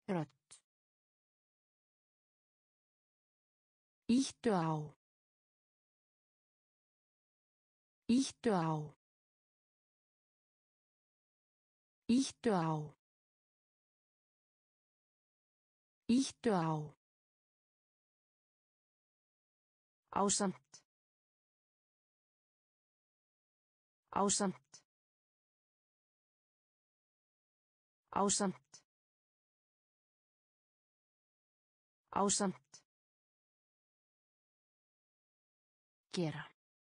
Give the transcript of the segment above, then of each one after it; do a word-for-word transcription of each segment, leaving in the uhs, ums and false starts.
Rödd. Íttu á. Íttu á. Íttu á. Íttu á. Ásamt. Ásamt. Ásamt. Ásamt. Gera.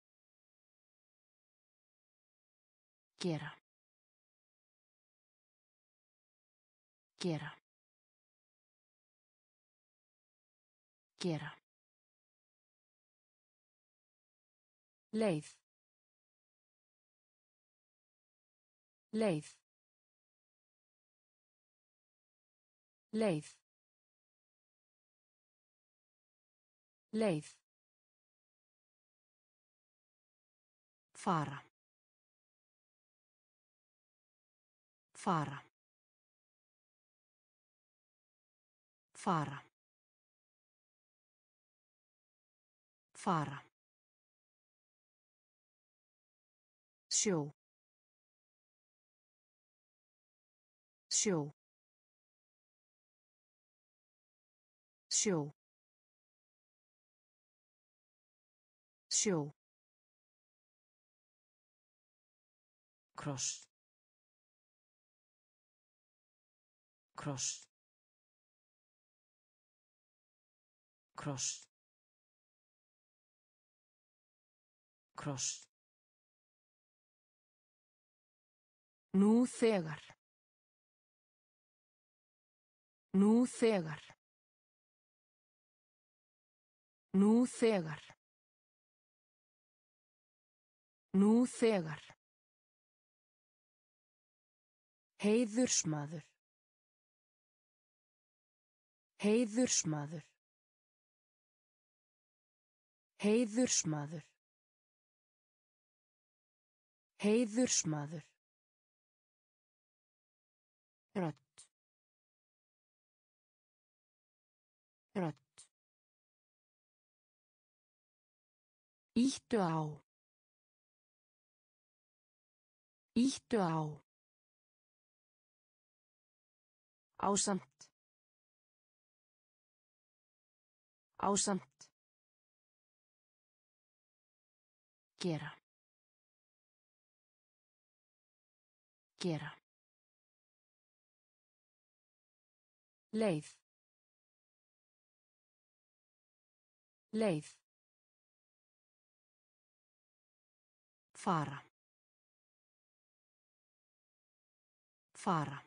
Gera. Gera. Gera. Leið. Leið. Leið. Leið. Fara. Fara. Fara. Fara. Sjó. Sjó. Sjó. Sjó. Kross. Kross. Kross. Kross. Nú þegar. Nú þegar. Nú þegar. Nú þegar. Heiðursmaður. Heiðursmaður. Heiðursmaður. Heiðursmaður. Rödd. Rödd. Íttu á. Íttu á. Ásamt. Ásamt. Gera. Gera. Leið. Leið. Fara. Fara.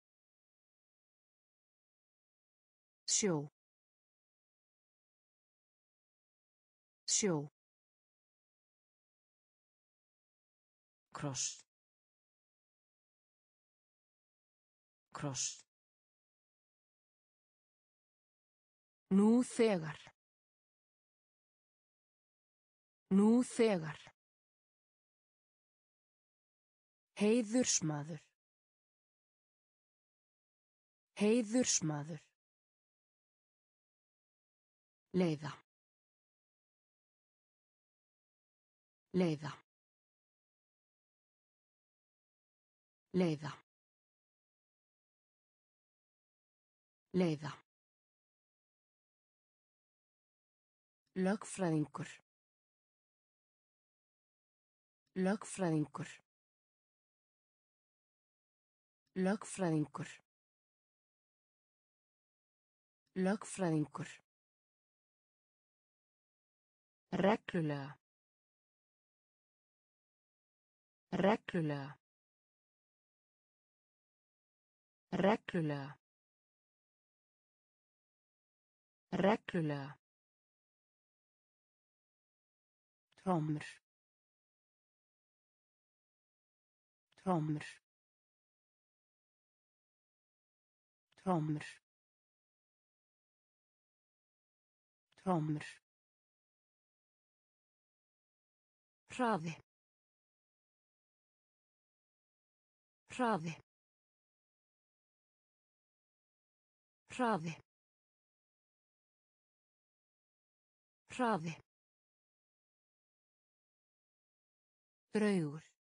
Sjó. Sjó. Kross. Kross. Nú þegar. Nú þegar. Heiðursmaður. Heiðursmaður. Leiða. Leiða. Leiða. Leiða. Lögfræðingur. Lögfræðingur. Lögfræðingur. Lögfræðingur. Reglulega. Reglulega. Reglulega. Reglulega. Trommur. Trommur. Trommur. Trommur. Hraði. Hraði. Hraði. Hraði. Draugur.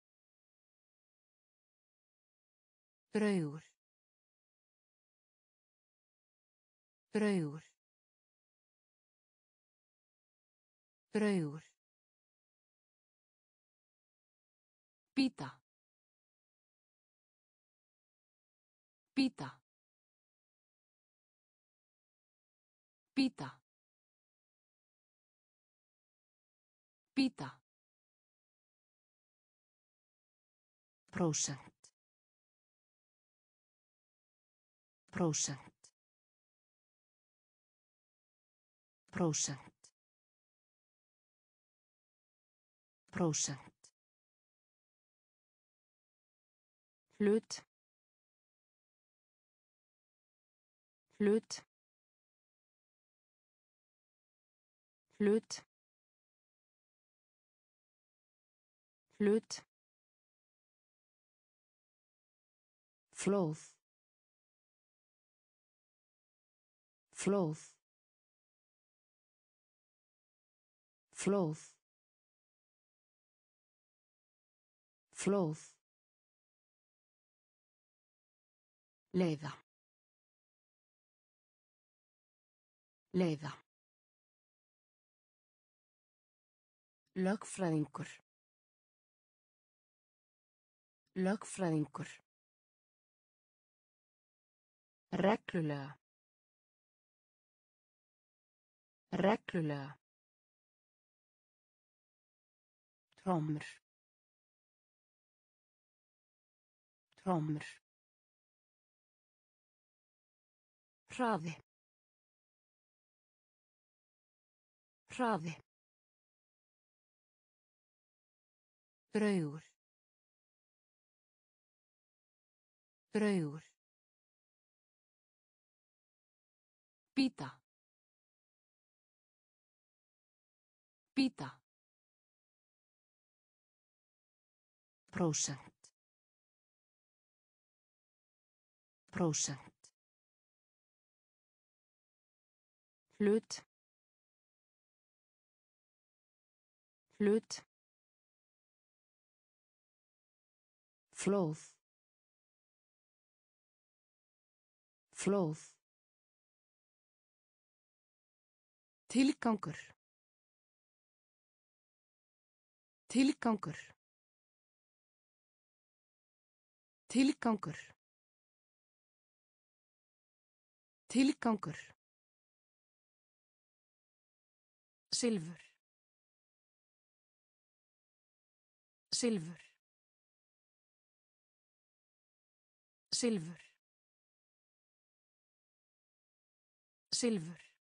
Draugur. Draugur. Draugur. Bíta. Bíta. Bíta. Bíta. Prósent. Prósent. Prósent. Prósent. Hlut. Hlut. Hlut. Hlut. Flóð. Flóð. Flóð. Flóð. Leiða. Leiða. Lögfræðingur. Lögfræðingur. Reglulega. Reglulega. Trommur. Trommur. Hraði. Hraði. Draugur. Draugur. Bíta. Bíta. Prósent. Prósent. Hlut. Hlut. Flóð. Flóð. Tilgangur. Tilgangur. Tilgangur. Tilgangur. Silfur. Silfur. Silfur. Silfur.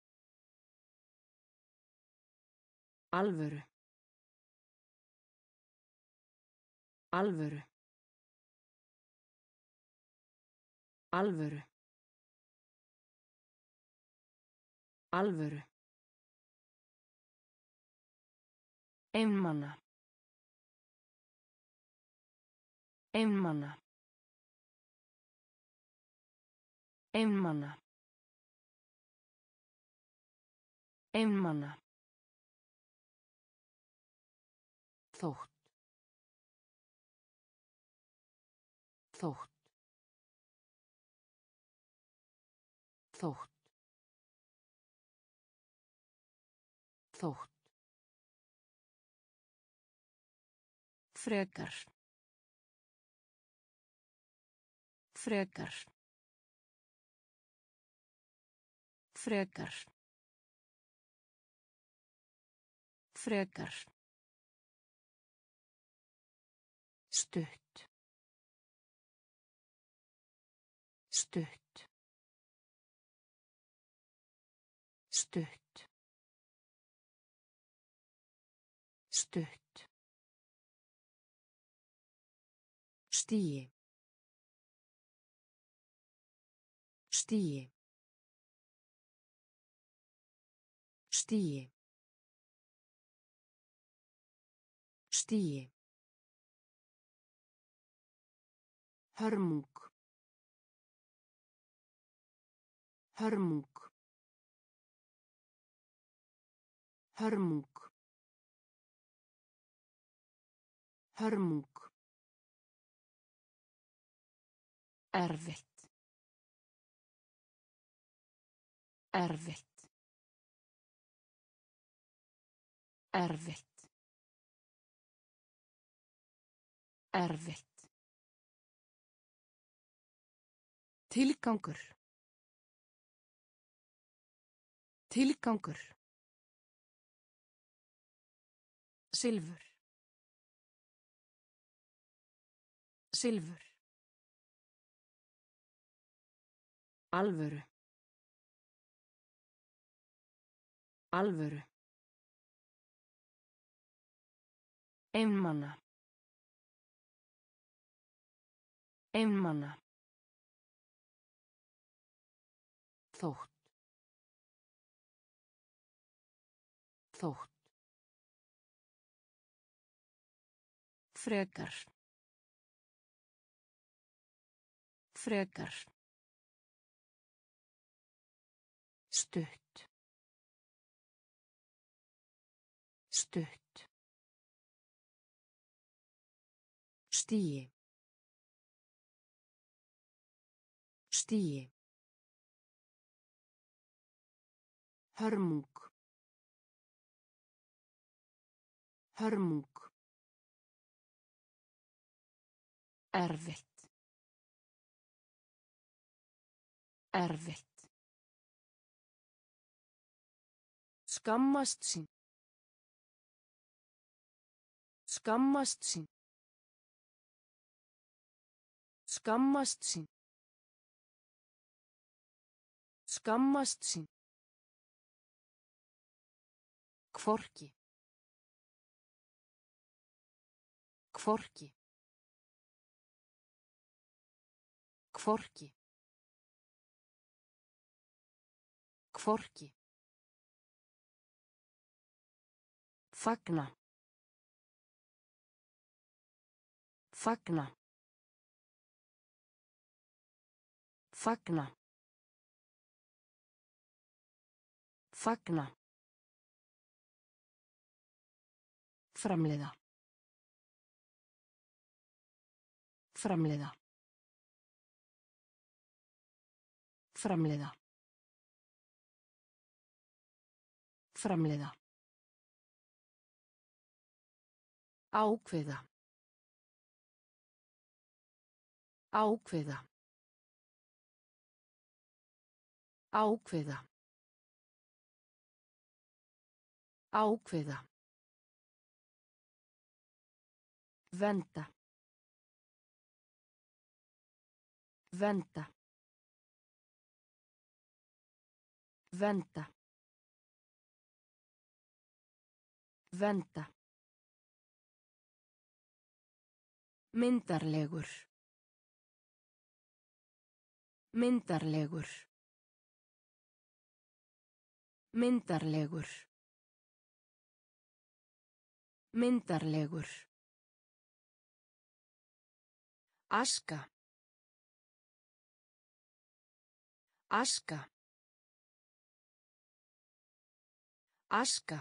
Alvöru. Alvöru. Alvöru. Alvöru. Einmana. Einmana. Einmana. Einmana. Þótt. Þótt. Þótt. Þótt. Frekar. Frekar. Frekar. Frekar. Stutt. Stutt. Stutt. Stutt. Stigi. Stigi. Stigi. Stigi. Hörmung. Hörmung. Hörmung. Hörmung. Erfitt. Erfitt. Erfitt. Erfitt. Tilgangur. Tilgangur. Silfur. Silfur. Alvöru. Alvöru. Einmana. Einmana. Þótt. Þótt. Frekar. Frekar. Stutt. Stutt. Stigi. Stigi. Hörmung. Hörmung. Erfitt. Erfitt. Skammast sín. Skammast sín. Skammast sín. Skammast sín. Hvorki. Hvorki. Hvorki. Hvorki. Fagna. Fagna. Fagna. Fagna. Framleiða. Framleiða. Framleiða. Framleiða. Ákveða. Ákveða. Ákveða. Ákveða. Venda. Venda. Venda. Venda. Myndarlegur. Myndarlegur. Myndarlegur. Myndarlegur. Aska. Aska. Aska.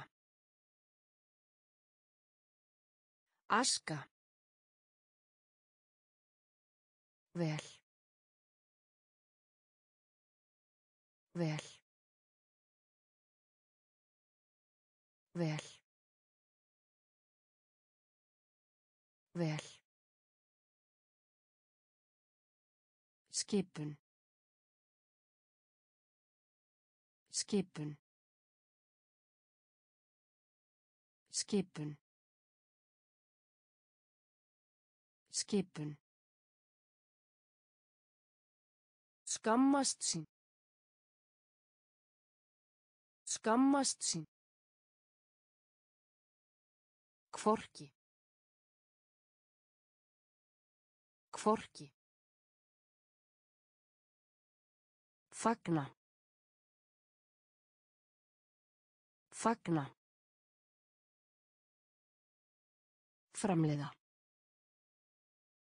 Aska. Vel. Vel. Vel. Vel. Skipun. Skipun. Skipun. Skipun. Skammast sín. Skammast sín. Hvorki. Hvorki. Fagna. Fagna. Framleiða.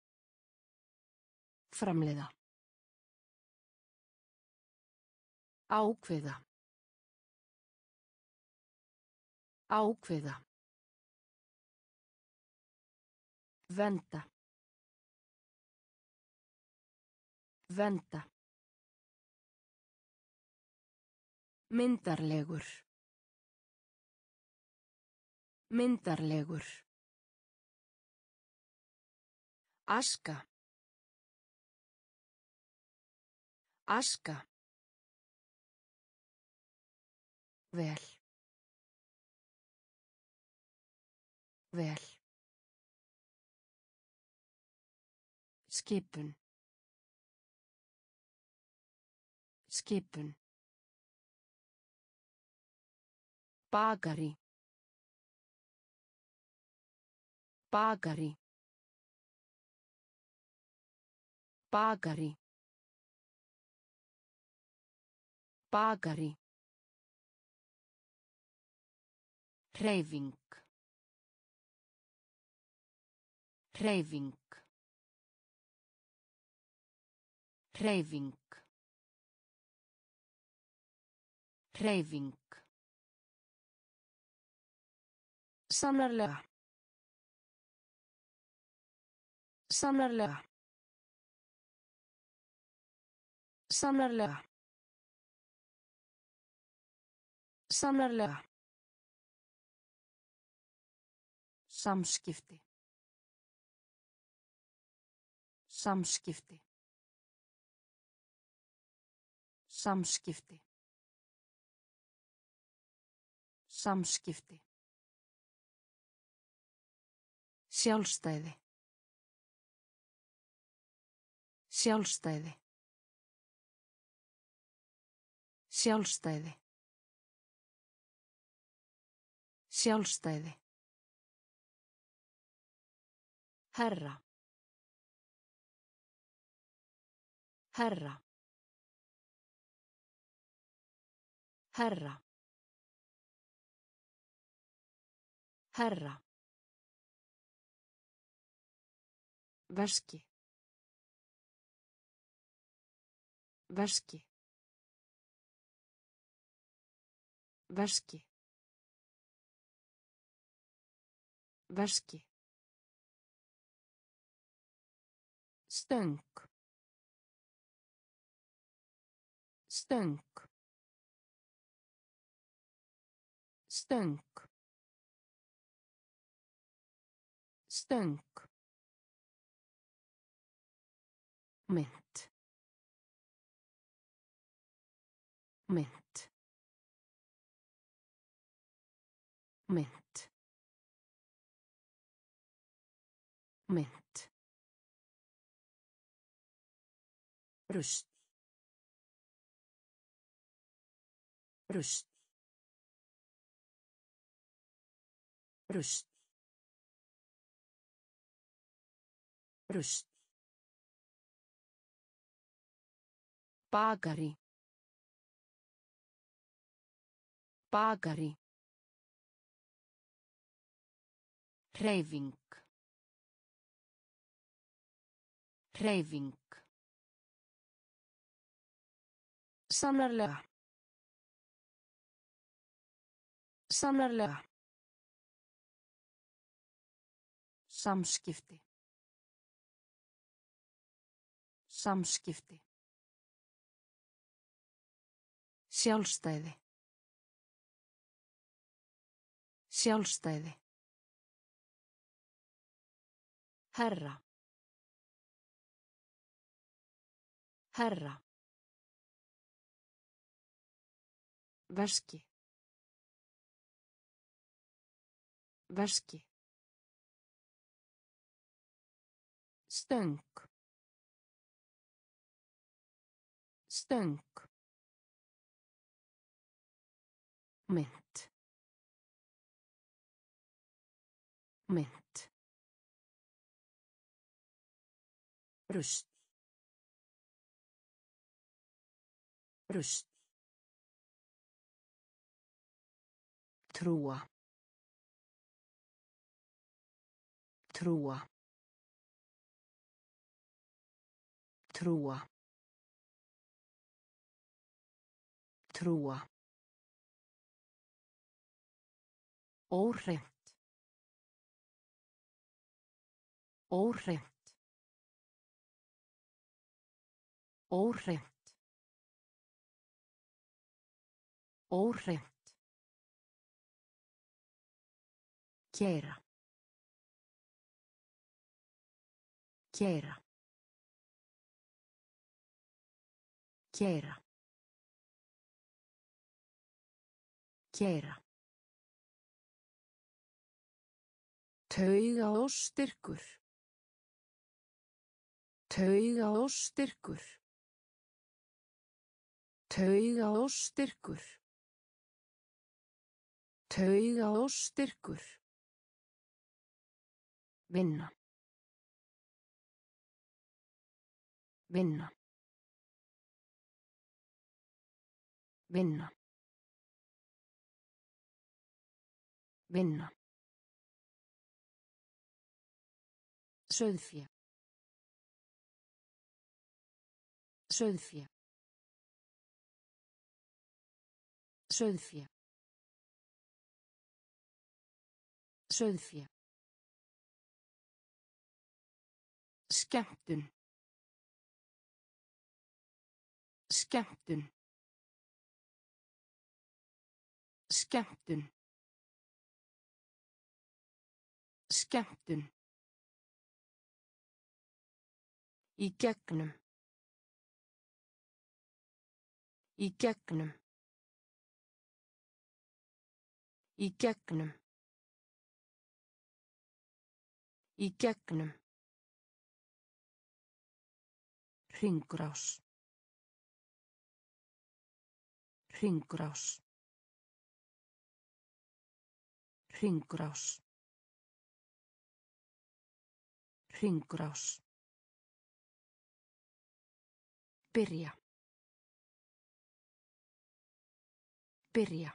Framleiða. Ákveða. Ákveða. Vernda. Vernda. Myndarlegur. Myndarlegur. Aska. Aska. Vel. Vel. Skipun. Skipun. Bakari. Bakari. Bakari. Bakari. Hreyfing. Hreyfing. Hreyfing. Hreyfing. Sannarlega. Sannarlega. Sannarlega. Sannarlega. Samskipti. Samskipti. Samskipti. Samskipti. Sjálfstæði. Sjálfstæði. Sjálfstæði. Sjálfstæði. Herra. Herra. Herra. Herra. Veski. Veski. Veski. Veski. Stöng. Stöng. Stöng. Stöng. Mynt. Mynt. Mynt. Mynt. Rust. Rust. Rust. Rust. Bakari. Bakari. Hreyfing. Hreyfing. Sannarlega. Sannarlega. Samskipti. Samskipti. Sjálfstæði. Sjálfstæði. Herra. Herra. Veski. Veski. Stöng. Stöng. Mynt. Mynt. Rust. Rust. Trúa. Trúa. Trúa. Trúa. Óhreint. Óhreint. Óhreint. Óhreint. Keyra. Keyra. Keyra. Keyra. Taugaóstyrkur. Taugaóstyrkur. Taugaóstyrkur. Taugaóstyrkur. Vinna. Vinna. Vinna. Vinna. Sauðfé. Sauðfé. Sauðfé. Sauðfé. Skemmtun. Skemmtun. Skemmtun. Skemmtun. Í gegnum. Í gegnum. Í gegnum. Í gegnum. Hringrás. Hringrás. Hringrás. Hringrás. Byrja. Byrja.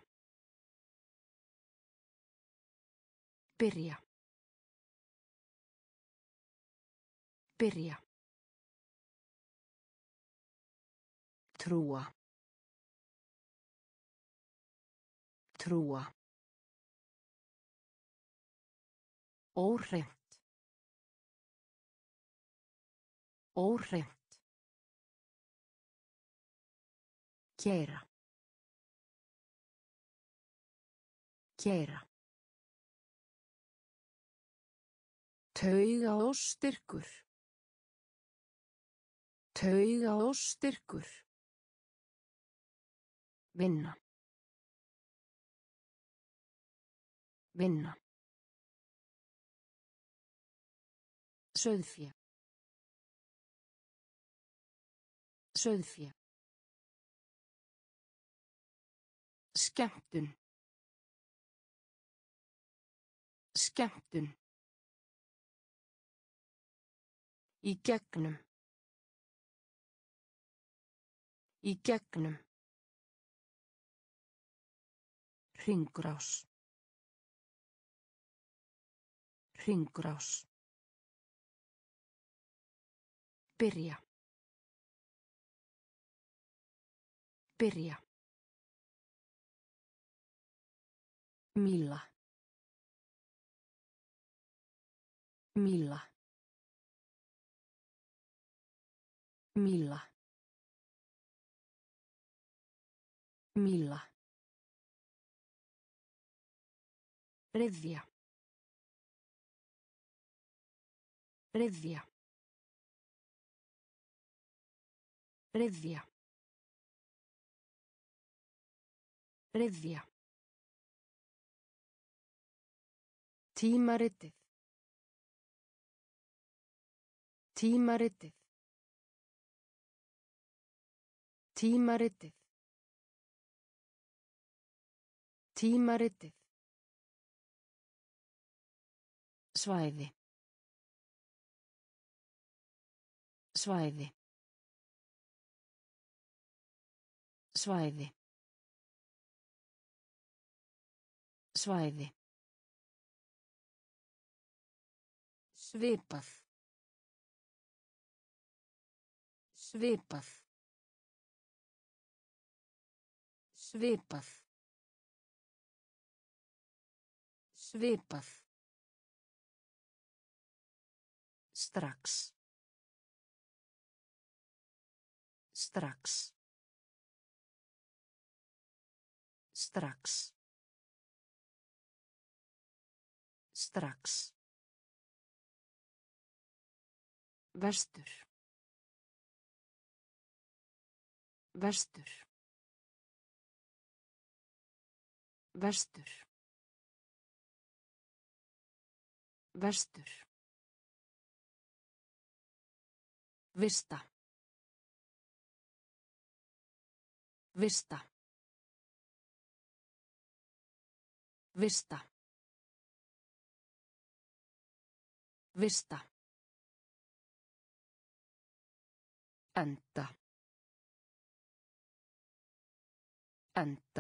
Byrja. Byrja. Trúa. Trúa. Óhreint. Óhreint. Keyra. Keyra. Taugaóstyrkur. Taugaóstyrkur. Vinna. Vinna. Sauðfé. Sauðfé. Skemmtun. Skemmtun. Í gegnum. Í gegnum. Hringrás. Hringrás. Byrja. Byrja. Míla. Míla. Míla. Míla. Ryðja. Ryðja. Ryðja. Ryðja. Tímaritið. Tímaritið. Tímaritið. Tímaritið. Svæði. Svæði. Svæði. Svæði. Svipað. Svipað. Svipað. Svipað. Strax. Strax. Strax. Strax. Vestur. Vestur. Vestur. Vestur. Vista. Vista. Vista. Vista. Enda. Enda.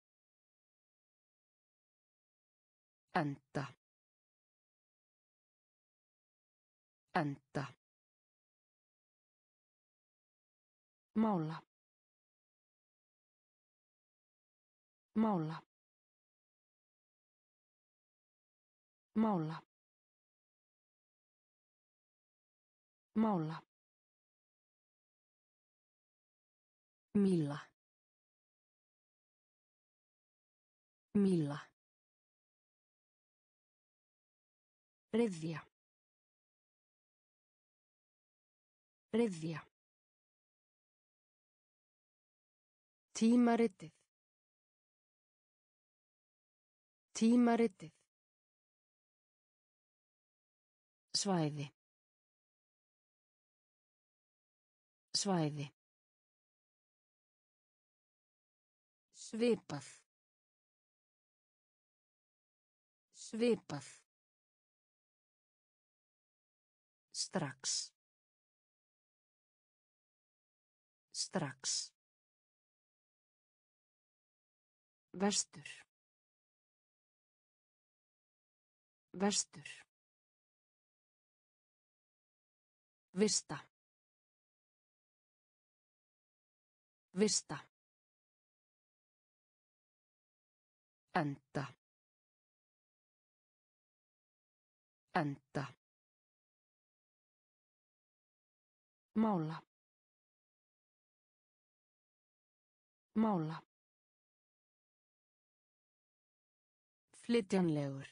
Enda. Enda. Mála. Mála. Mála. Mála. Míla. Míla. Ryðja. Ryðja. Tímaritið. Tímaritið. Svæði. Svæði. Svipað. Svipað. Strax. Strax. Vestur. Vestur. Vista. Vista. Enda. Enda. Mála. Mála. Flytjanlegur.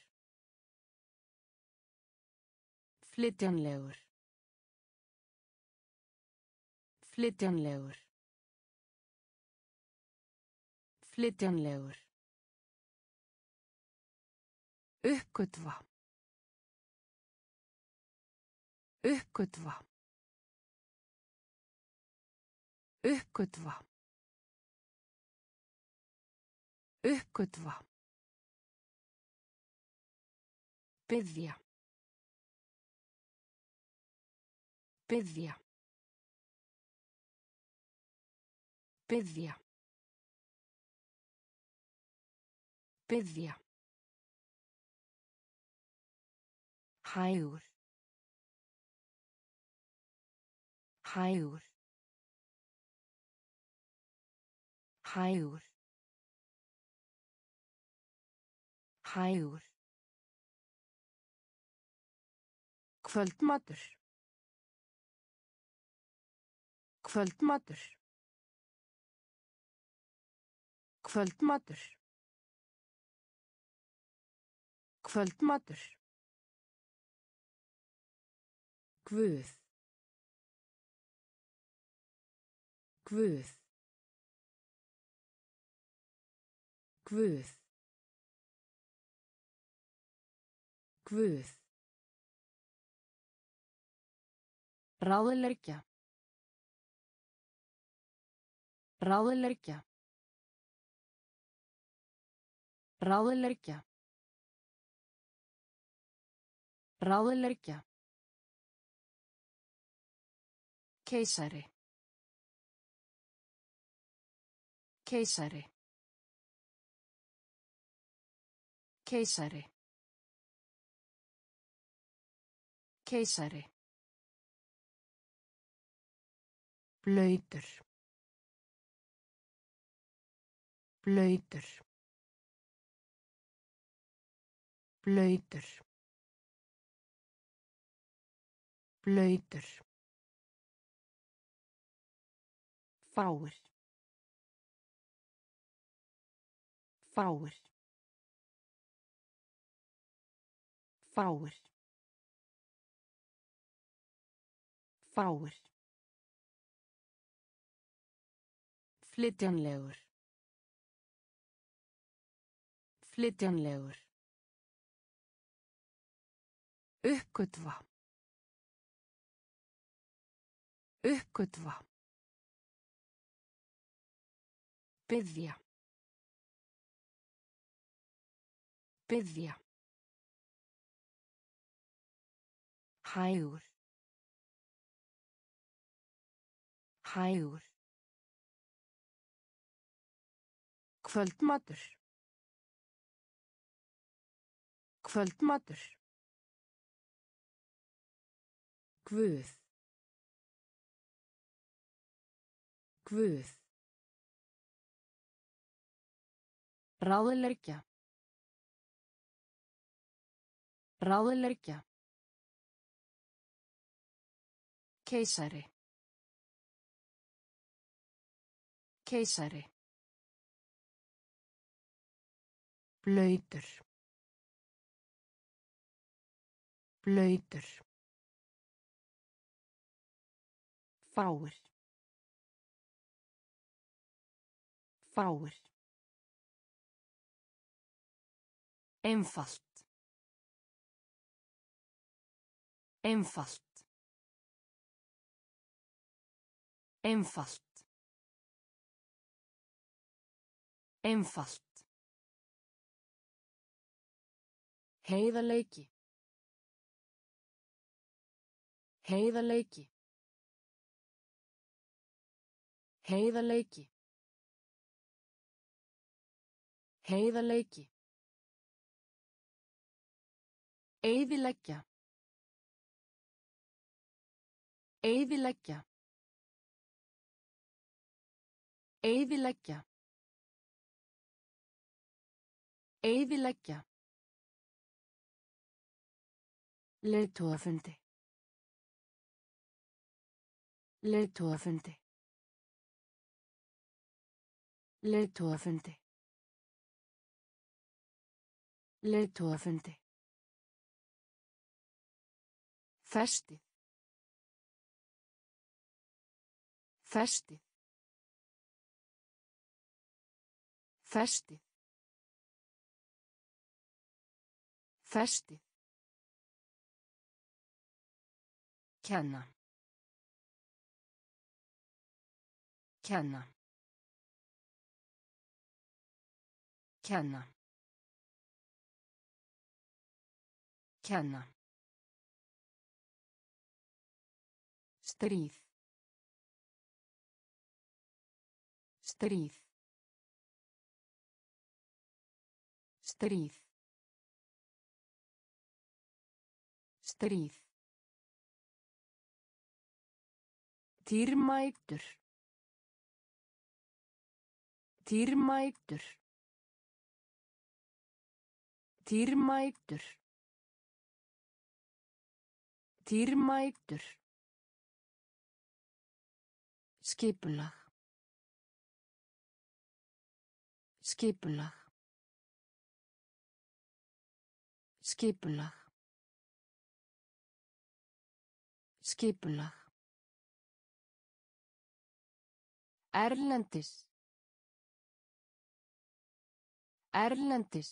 Flytjanlegur. Flytjanlegur. Flytjanlegur. Uppgötva. Uppgötva. Uppgötva. Uppgötva. Biðja. Biðja. Biðja. Biðja. Hægur. Hægur. Hægur. Hægur. Kvöldmatur. Kvöldmatur. Kvöldmatur. Kvöldmatur. Guð. Guð. Guð. Guð. Ráðleggja. Ráðleggja. Ráðleggja. Ráðleggja. Keisari. Keisari. Keisari. Keisari. Blautur. Blautur. Blautur. Blautur. Fáir. Fáir. Fáir. Fáir. Flytjanlegur. Flytjanlegur. Uppgötva. Uppgötva. Biðja. Biðja. Hægur. Hægur. Kvöldmatur. Kvöldmatur. Guð. Guð. Ráðleggja. Ráðleggja. Keisari. Keisari. Blautur. Blautur. Fáir. Fáir. Einfalt. Einfalt. Einfalt. Einfalt. Heiðarleiki. Heiðarleiki. Heiðarleiki. Heiðarleiki. Eyðileggja. Eyðileggja. Eyðileggja. Eyðileggja. Leiðtogafundi. Leiðtogafundi. Leiðtogafundi. Leiðtogafundi. Festið. Festið. Festið. Festið. Kenna. Kenna. Kenna. Kenna. Stríð. Stríð. Stríð. Stríð. Dýrmætur. Dýrmætur. Dýrmætur. Dýrmætur. Skipulag. Skipulag. Skipulag. Skipulag. Erlendis. Erlendis.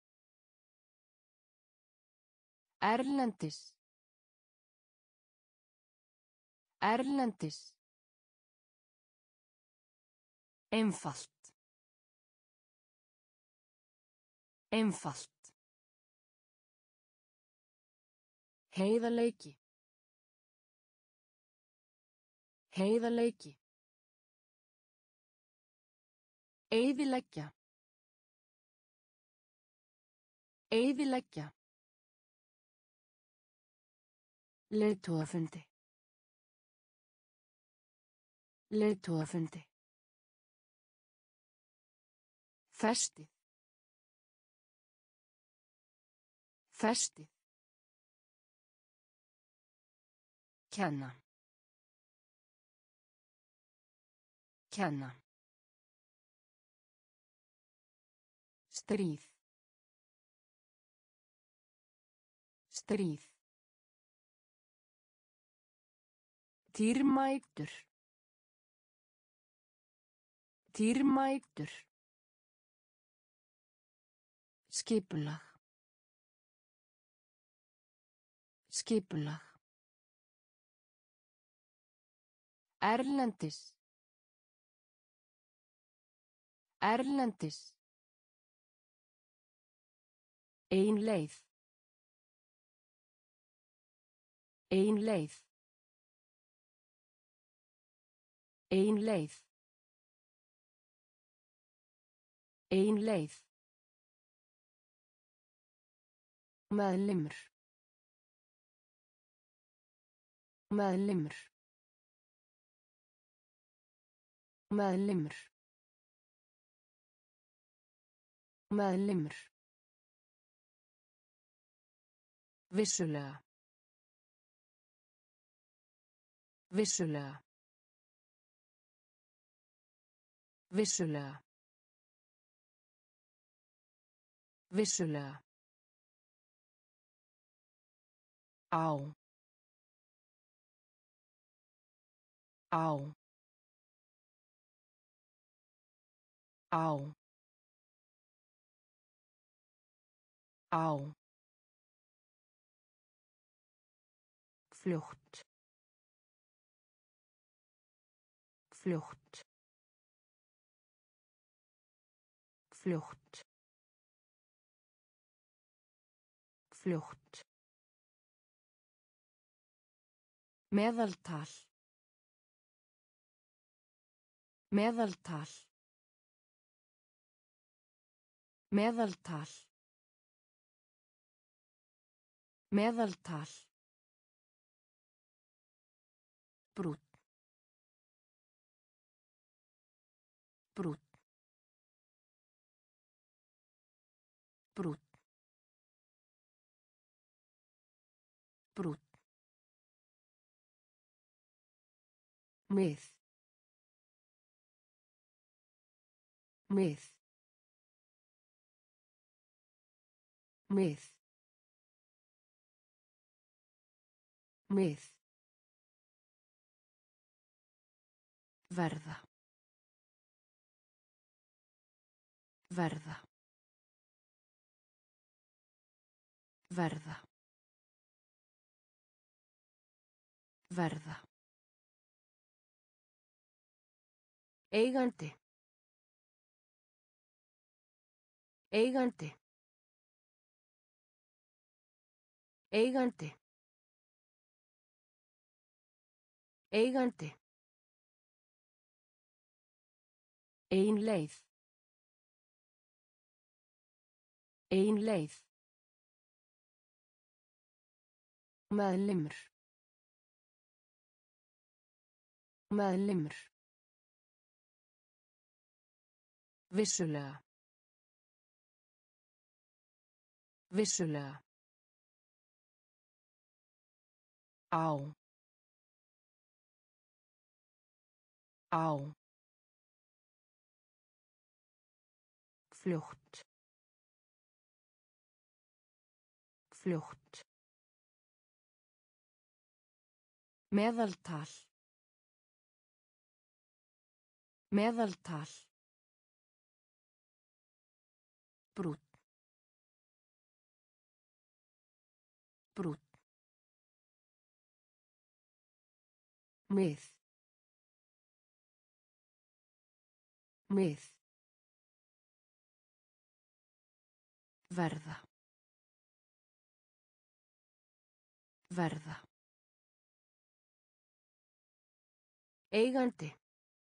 Erlendis. Erlendis. Einfalt. Einfalt. Heiðarleiki. Heiðarleiki. Eyðileggja. Eyðileggja. Leiðtogafundi. Leiðtogafundi. Festið. Festið. Kenna. Kenna. Stríð. Stríð. Dýrmætur. Dýrmætur. Skipulag. Skipulag. Erlendis. Erlendis. Ein leið. Ein leið. Ein leið. Ein leið. Meðlimur. Meðlimur. Meðlimur. Meðlimur. Vissulega. Vissulega. Vissulega. Vissulega. Á. Á. Á. Á. Fljótt. Fljótt. Fljótt. Fljótt. Meðaltal. Meðaltal. Meðaltal. Meðaltal. Brúnn. Brúnn. Brúnn. Brúnn. Mið. Mið. Mið. Mið. Verða. Verða. Verða. Verða. Eigandi. Eigandi. Eigandi. Eigandi. Ein leið. Ein leið. Meðlimur. Meðlimur. Vissulega. Vissulega. Á. Á. Fljótt. Fljótt. Meðaltal. Meðaltal. Brúnn. Brúnn. Mið. Mið. Verða. Verða. Eigandi.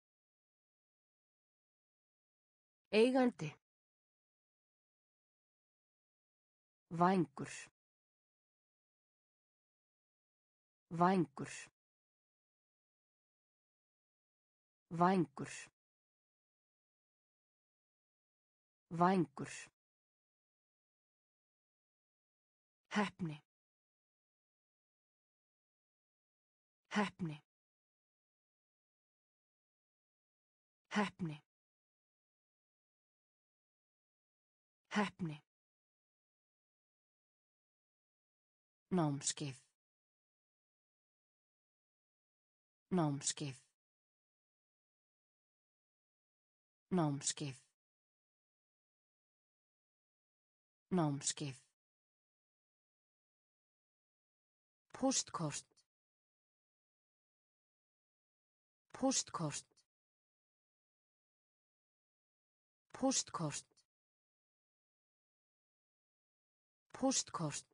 Eigandi. Vængur. Vængur. Vængur. Vængur. Heppni. Heppni. Heppni. Heppni. Námskeið. Námskeið. Námskeið. Námskeið. Póstkort. Póstkort. Póstkort. Póstkort.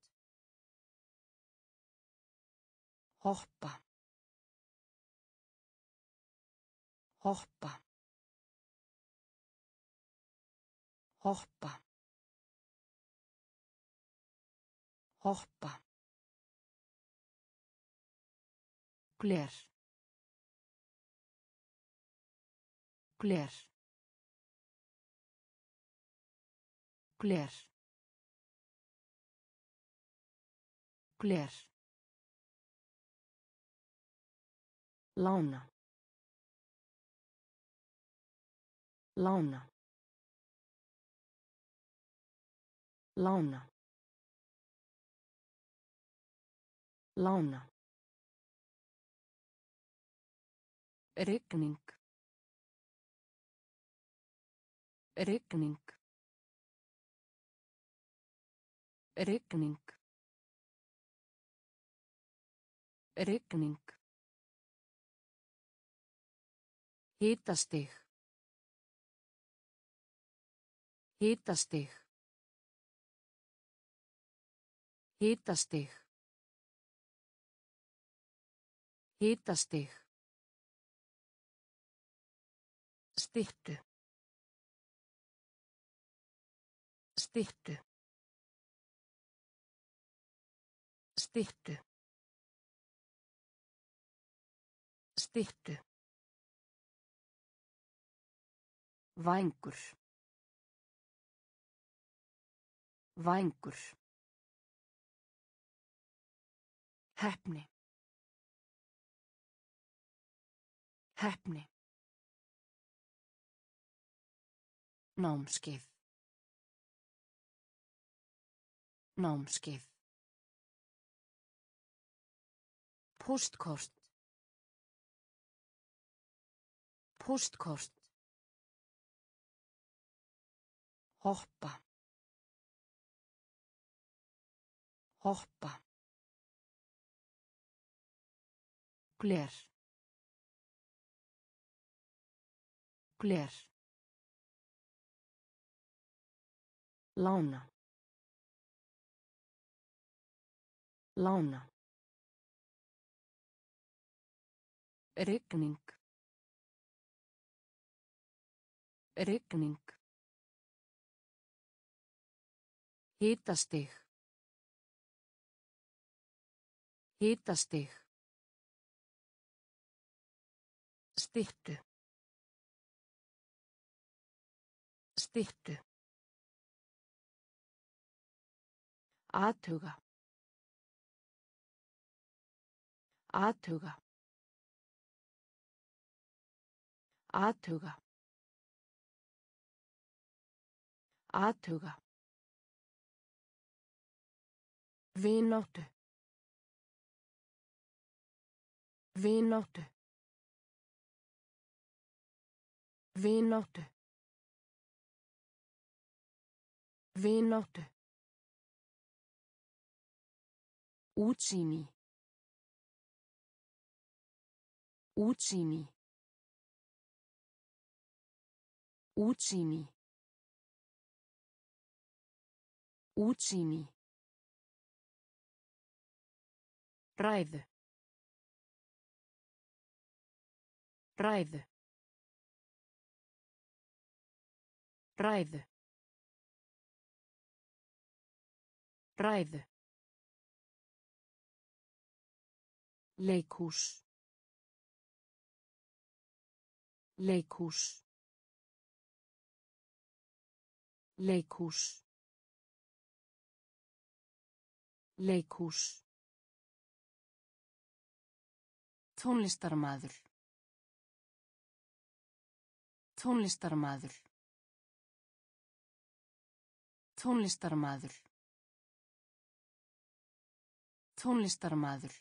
Hoppa. Hoppa. Hoppa. Hoppa. Gler. Gler. Gler. Gler. Lána. Lána. Lána. Lána. Rigning. Rigning. Rigning. Rigning. Hitastig. Hitastig. Hitastig. Hitastig. Styttu. Styttu. Styttu. Styttu. Vængur. Vængur. Heppni. Heppni. Námskeið. Námskeið. Póstkort. Póstkort. Hoppa. Hoppa. Gler. Gler. Lána. Lána. Rigning. Rigning. Hitastig. Hitastig. Styttu. Styttu. Athuga. Athuga. Athuga. Athuga. Vináttu. Vináttu. Vináttu. Vináttu. Útsýni. Útsýni. Útsýni. Útsýni. Ræðu. Ræðu. Ræðu. Ræðu. Leikhús. Leikhús. Leikhús. Leikhús. Tónlistarmaður. Tónlistarmaður. Tónlistarmaður. Tónlistarmaður.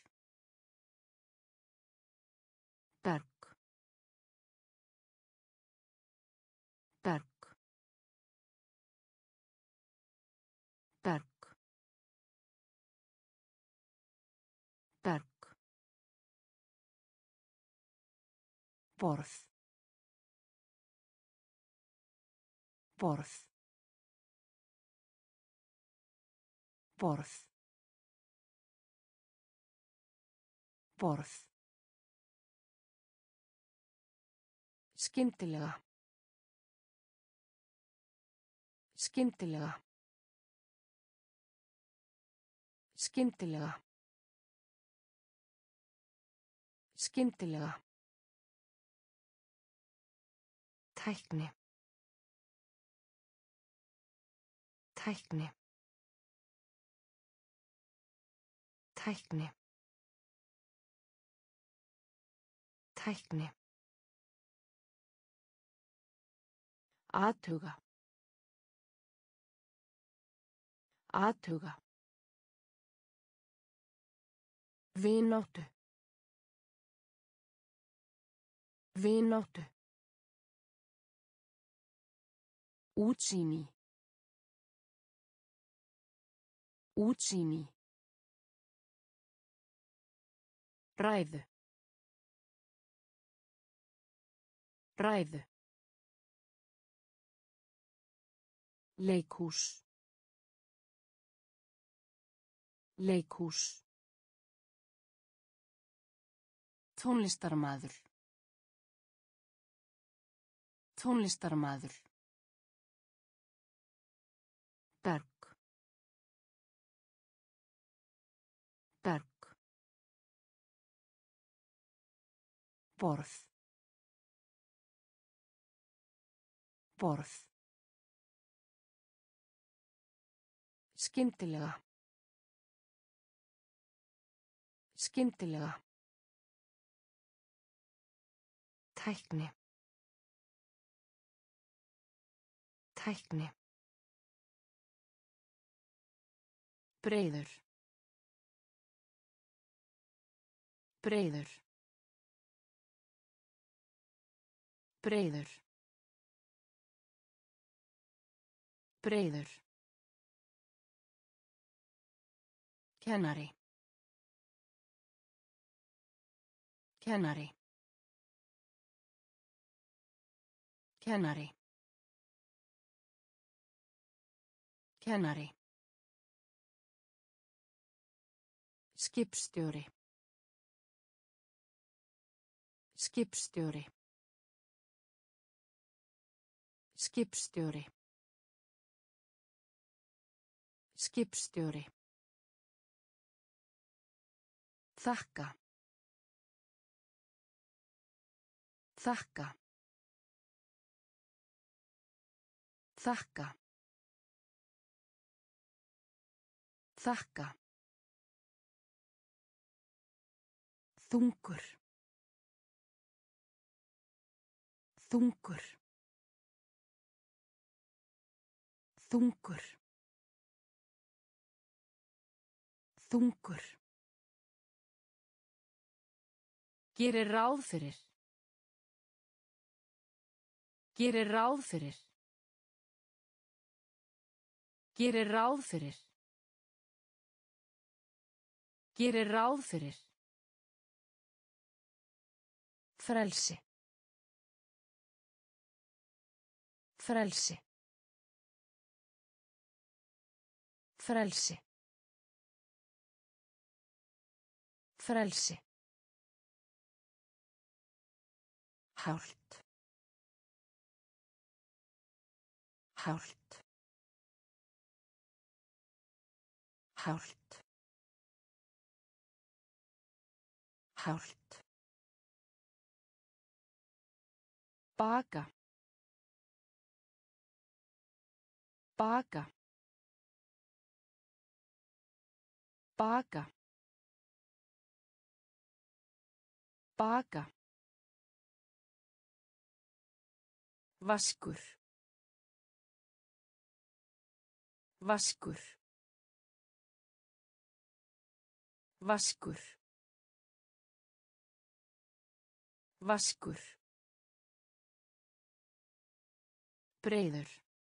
Berg. Berg. Berg. Berg. Borð. Borð. Borð. Borð. Skyndilega. Skyndilega. Skyndilega. Skyndilega. Tækni. Tækni. Tækni. Tækni. Athuga. Athuga. Vináttu. Vináttu. Útsýni. Útsýni. Ræðu. Ræðu. Leikhús. Leikhús. Tónlistarmaður. Tónlistarmaður. Berg. Berg. Borð. Borð. Skyndilega. Skyndilega. Tækni. Tækni. Breiður. Breiður. Breiður. Breiður. Kennari. Kennari. Kennari. Kennari. Skipstjóri. Skipstjóri. Skipstjóri. Skipstjóri. Þakka. Þakka. Þakka. Þakka. Þungur. Þungur. Þungur. Þungur. Gerir ráð fyrir. Gerir ráð fyrir. Gerir ráð fyrir. Gerir ráð fyrir. Frelsi. Frelsi. Frelsi. Frelsi. Hált. Hált. Hált. Hált. Baka. Baka. Baka. Baka. Vaskur. Vaskur. Vaskur. Vaskur. Breiður.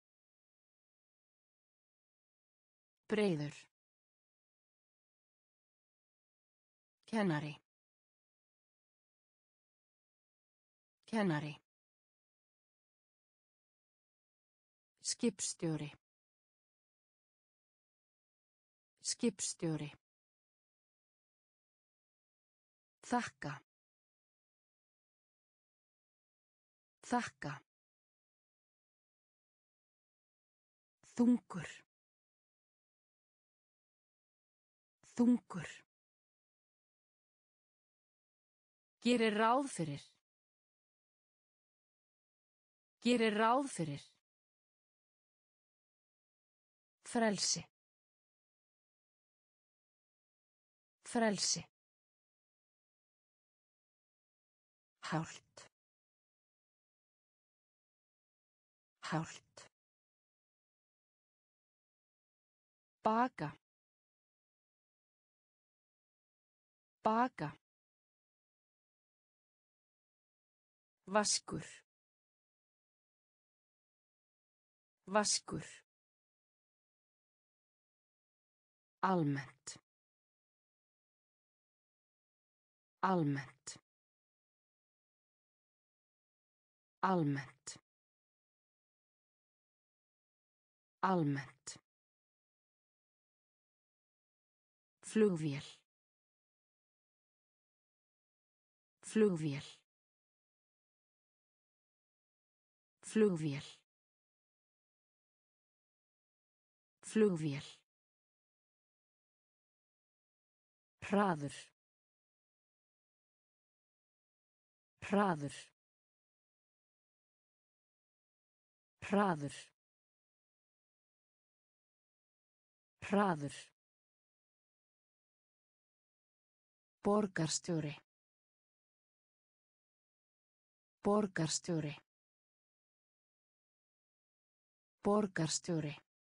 Breiður. Kennari. Kennari. Skipstjóri. Skipstjóri. Þakka. Þakka. Þungur. Þungur. Gerir ráð fyrir. Gerir ráð fyrir. Frelsi. Frelsi. Hált. Hált. Baka. Baka. Vaskur. Vaskur. Almennt. Almennt. Almennt. Almennt. Flugvél. Flugvél. Flugvél. Flugvél. Hraður. Hraður. Hraður. Hraður. Borgarstjóri. Borgarstjóri. Borgarstjóri.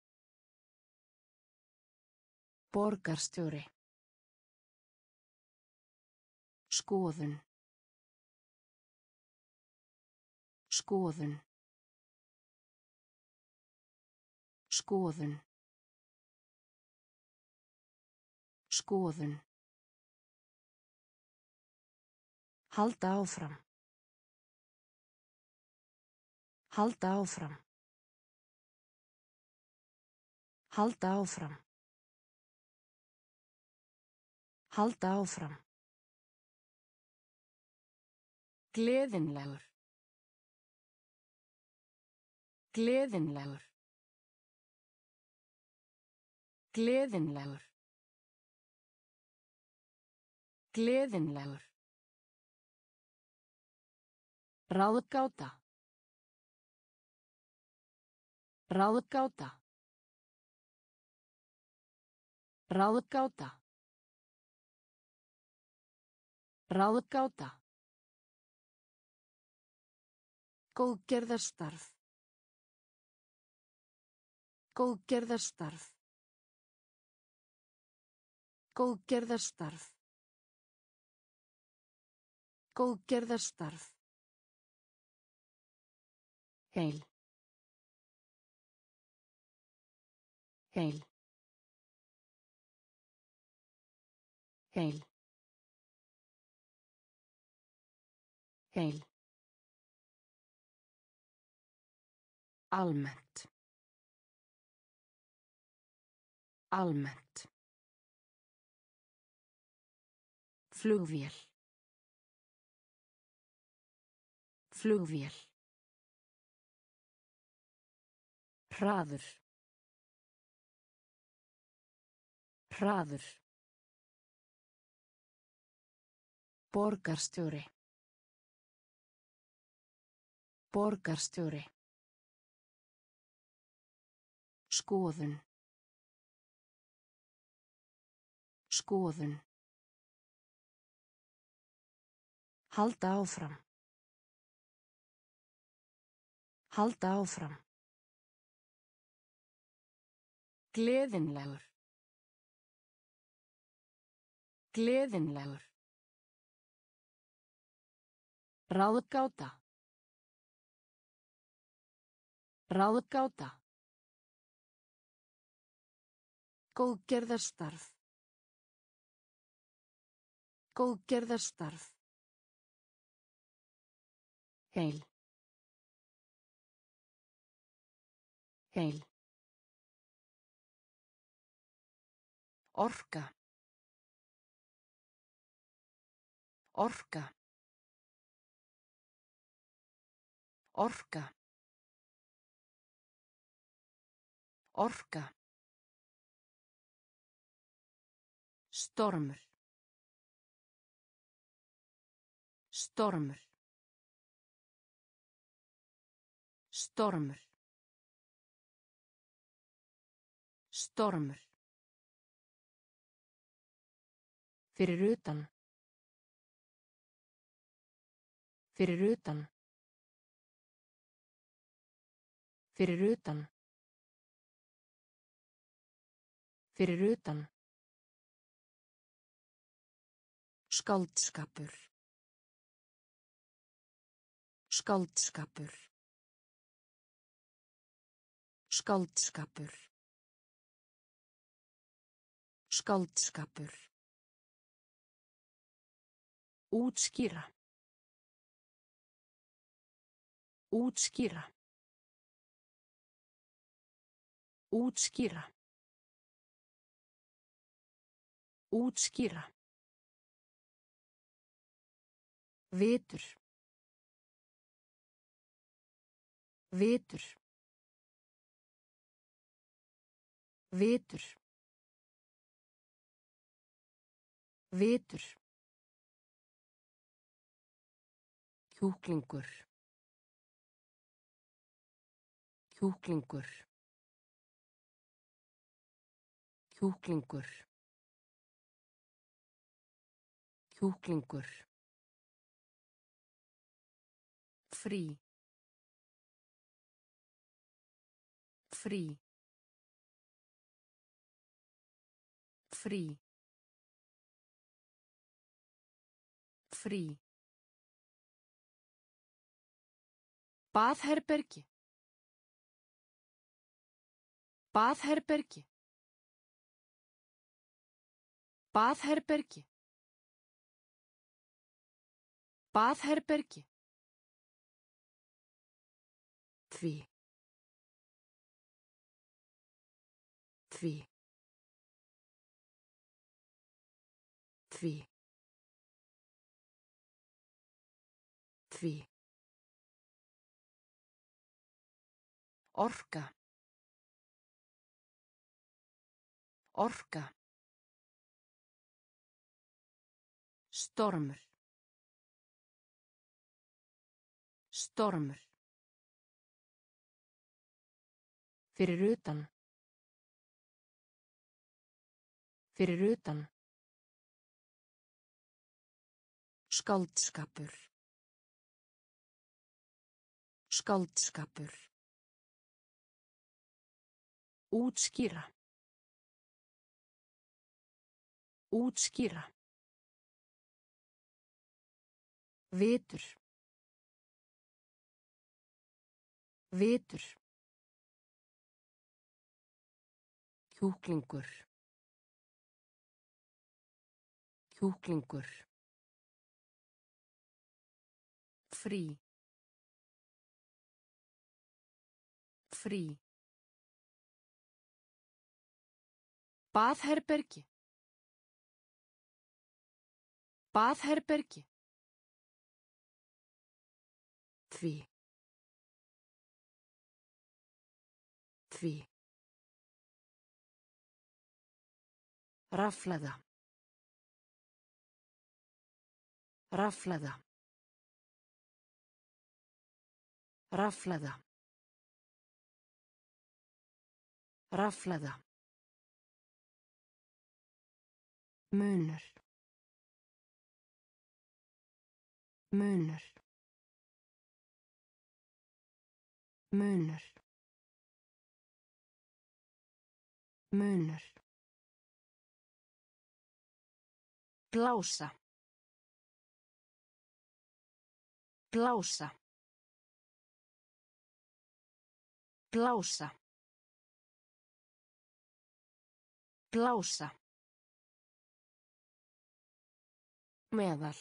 Borgarstjóri. Skoðun. Skoðun. Skoðun. Skoðun. Halda áfram. Halda áfram. Halda áfram. Halda áfram. Gleðinlegur. Gleðinlegur. Gleðinlegur. Gleðinlegur. Ráðgáta. Ráðgáta. Ráðgáta. Ráðgáta. Góðgerðarstarf. Góðgerðarstarf. Góðgerðarstarf. Góðgerðarstarf. Heil. Heil. Heil. Heil. Almennt. Almennt. Flugvél. Flugvél. Hraður. Hraður. Borgarstjóri. Borgarstjóri. Skoðun. Skoðun. Halda áfram. Halda áfram. Gleðinlegur. Gleðinlegur. Ráðgáta. Ráðgáta. Góðgerðarstarf. Góðgerðarstarf. Heil. Heil. Orka. Orka. Orka. Orka. Stormur. Stormur. Stormur. Stormur. Fyrir utan. Fyrir utan. Fyrir utan. Fyrir utan. Skáldskapur. Skáldskapur. Skáldskapur. Skáldskapur. Útskýra. Útskýra. Útskýra. Útskýra. Vetur. Vetur. Vetur. Vetur. Kjúklingur. Kjúklingur. Kjúklingur. Kjúklingur. Frí. Frí. Frí. Frí. Baðherbergi. Baðherbergi. Baðherbergi. Baðherbergi. Því. Því. Því. Því. Orka. Orka. Stormur. Stormur. Fyrir utan. Fyrir utan. Skáldskapur. Skáldskapur. Útskýra. Útskýra. Vetur. Vetur. Kjúklingur. Kjúklingur. Frí. Frí. Baðherbergi. Baðherbergi. Því. Því. Raflaða. Raflaða. Raflaða. Raflaða. Munur. Munur. Munur. Munur. Blása. Blása. Blása. Blása. Meðal.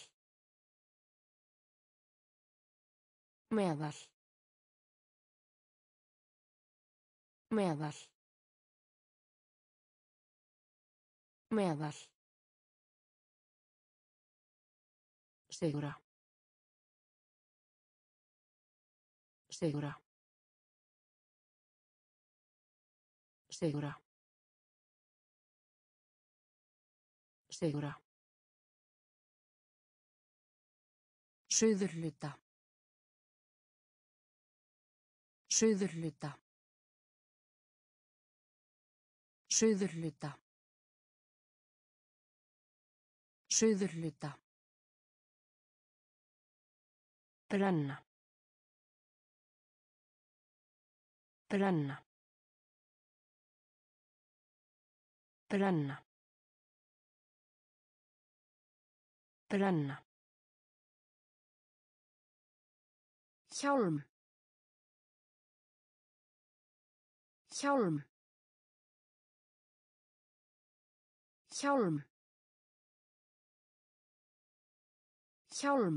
Meðal. Meðal. Meðal. Sigra. Sigra. Sigra. Sigra. Suðurhluta. Suðurhluta. Suðurhluta. Suðurhluta. Brenna. Brenna. Brenna. Brenna. Hjálm. Hjálm. Hjálm. Hjálm.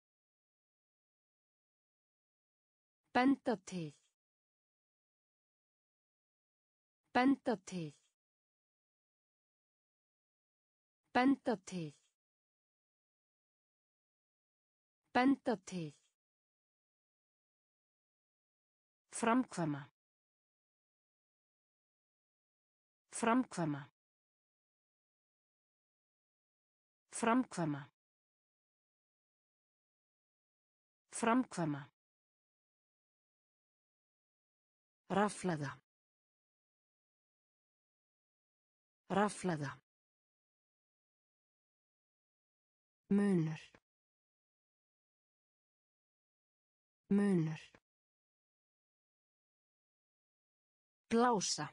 Benda til. Benda til. Benda til. Benda til. Framkvæma. Framkvæma. Framkvæma. Framkvæma. Raflaða. Raflaða. Munur. Munur. Blása.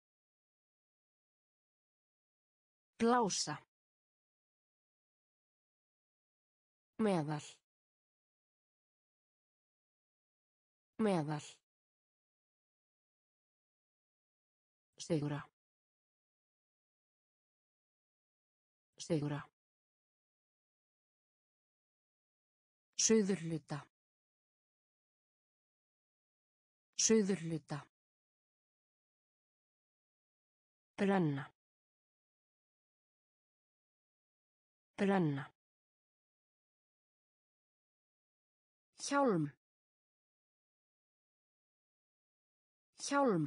Blása. Meðal. Meðal. Sigra. Sigra. Suðurhluta. Suðurhluta. Brenna. Brenna. Hjálm. Hjálm.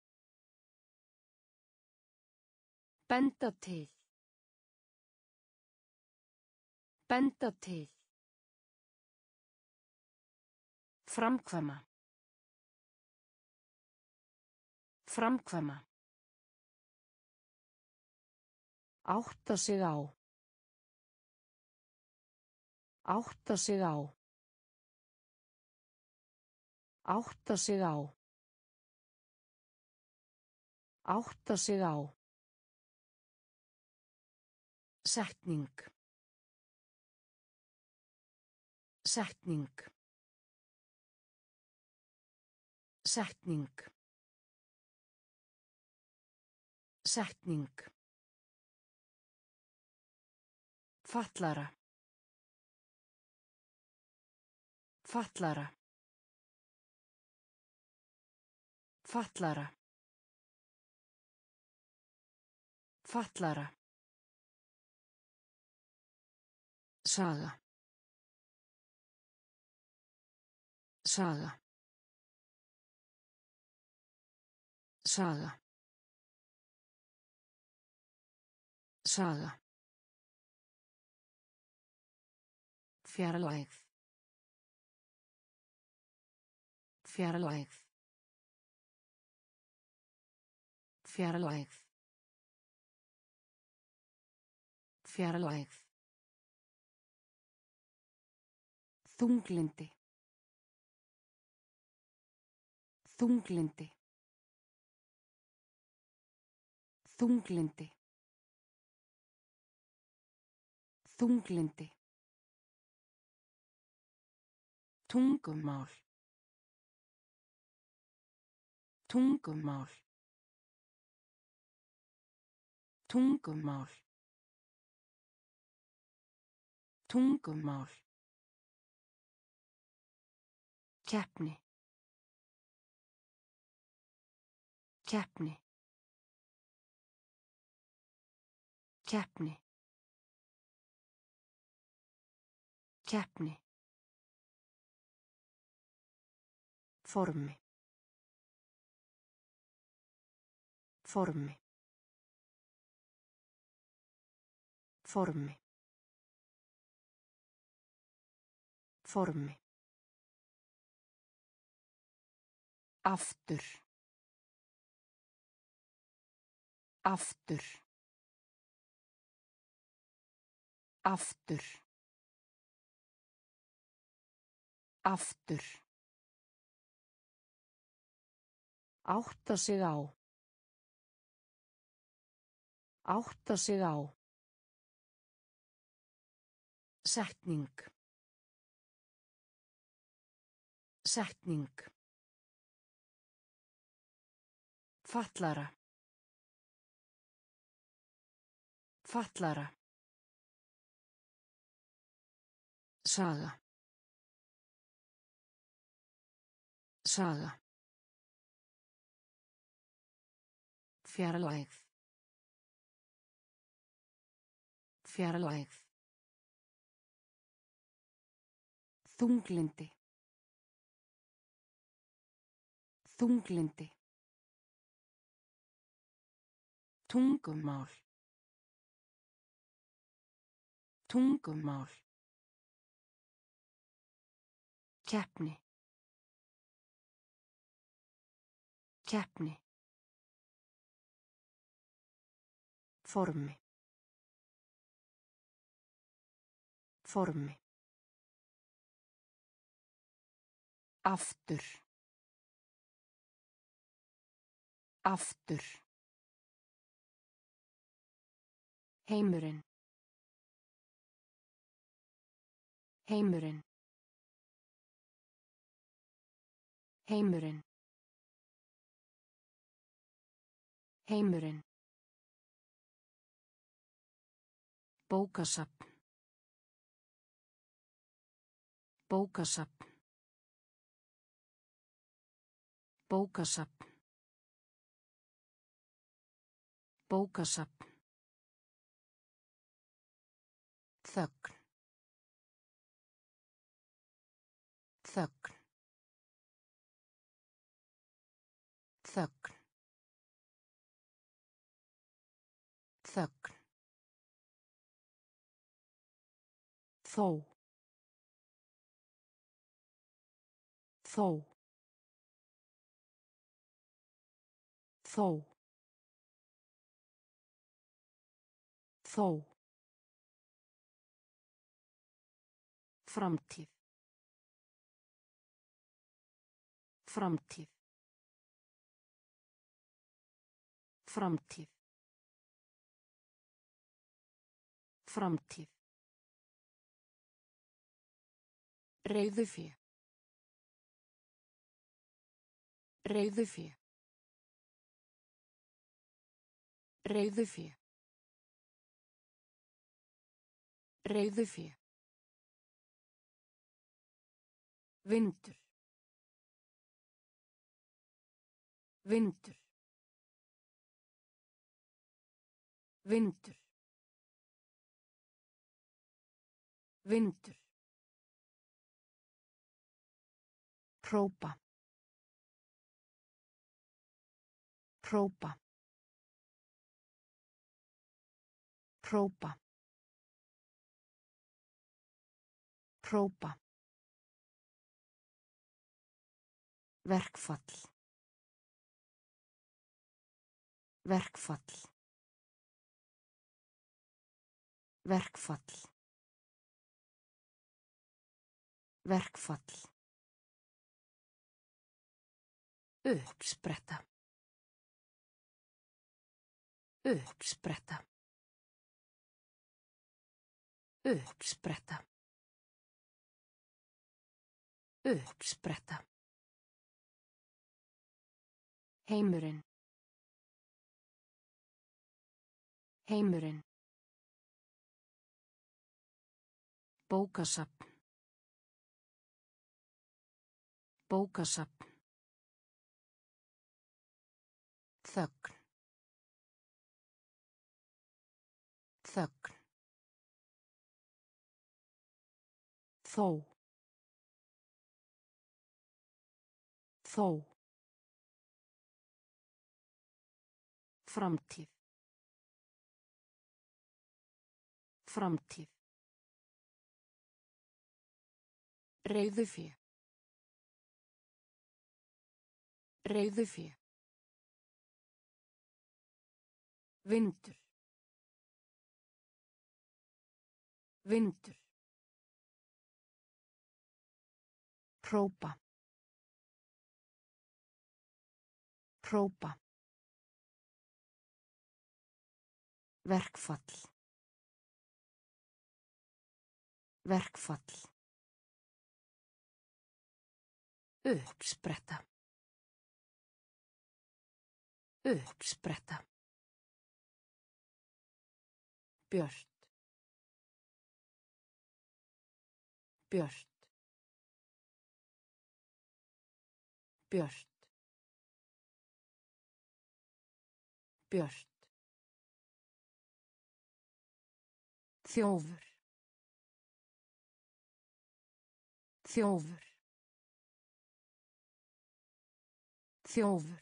Benda til. Benda til. Framkvæma. Framkvæma. Átta sig á. Átta sig á. Átta sig á. Átta sig á. Setning. Setning. Setning. Setning. Fatlara. Fatlara. Fatlara. Fatlara. Saga. Saga. Saga. Saga. Fjarlægð. Fjarlægð. Fjarlægð. Fjarlægð. Þunglindi. Þunglindi. Þunglindi. Þunglindi. Tungumál. Tungumál. Tungumál. Tungumál. Keppni. Keppni. Keppni. Keppni. Formi. Formi. Formi. Formi. Aftur. Aftur. Aftur. Aftur. Átta sig á. Átta sig á. Setning. Setning. Fatlara. Fatlara. Saga. Saga. Fjarlægð. Fjarlægð. Þunglindi. Þunglindi. Tungumál. Tungumál. Keppni. Keppni. Formi. Formi. Aftur. Aftur. Heimurinn. Heimurinn. Heimurinn. Heimurinn. Bókasafn. Bókasafn. Bókasafn. Bókasafn. Þögn. Þögn. Þögn. Þögn. Þó. Þó. Þó. Þó. Framtíð. Framtíð. Framtíð. Framtíð. Reiðufé. Reiðufé. Reiðufé. Reiðufé. Vindur. Vindur. Vindur. Vindur. Hrópa. Hrópa. Hrópa. Hrópa. Verkfall. Verkfall. Verkfall. Verkfall. Uppspretta. Uppspretta. Uppspretta. Uppspretta. Heimurinn. Heimurinn. Bókasafn. Bókasafn. Þögn. Þögn. Þó. Þó. Framtíð. Framtíð. Reiðufé. Reiðufé. Vindur. Vindur. Hrópa. Hrópa. Verkfall. Verkfall. Uppspretta. Uppspretta. Björt. Björt. Björt. Björt. Þjófur. Þjófur. Þjófur.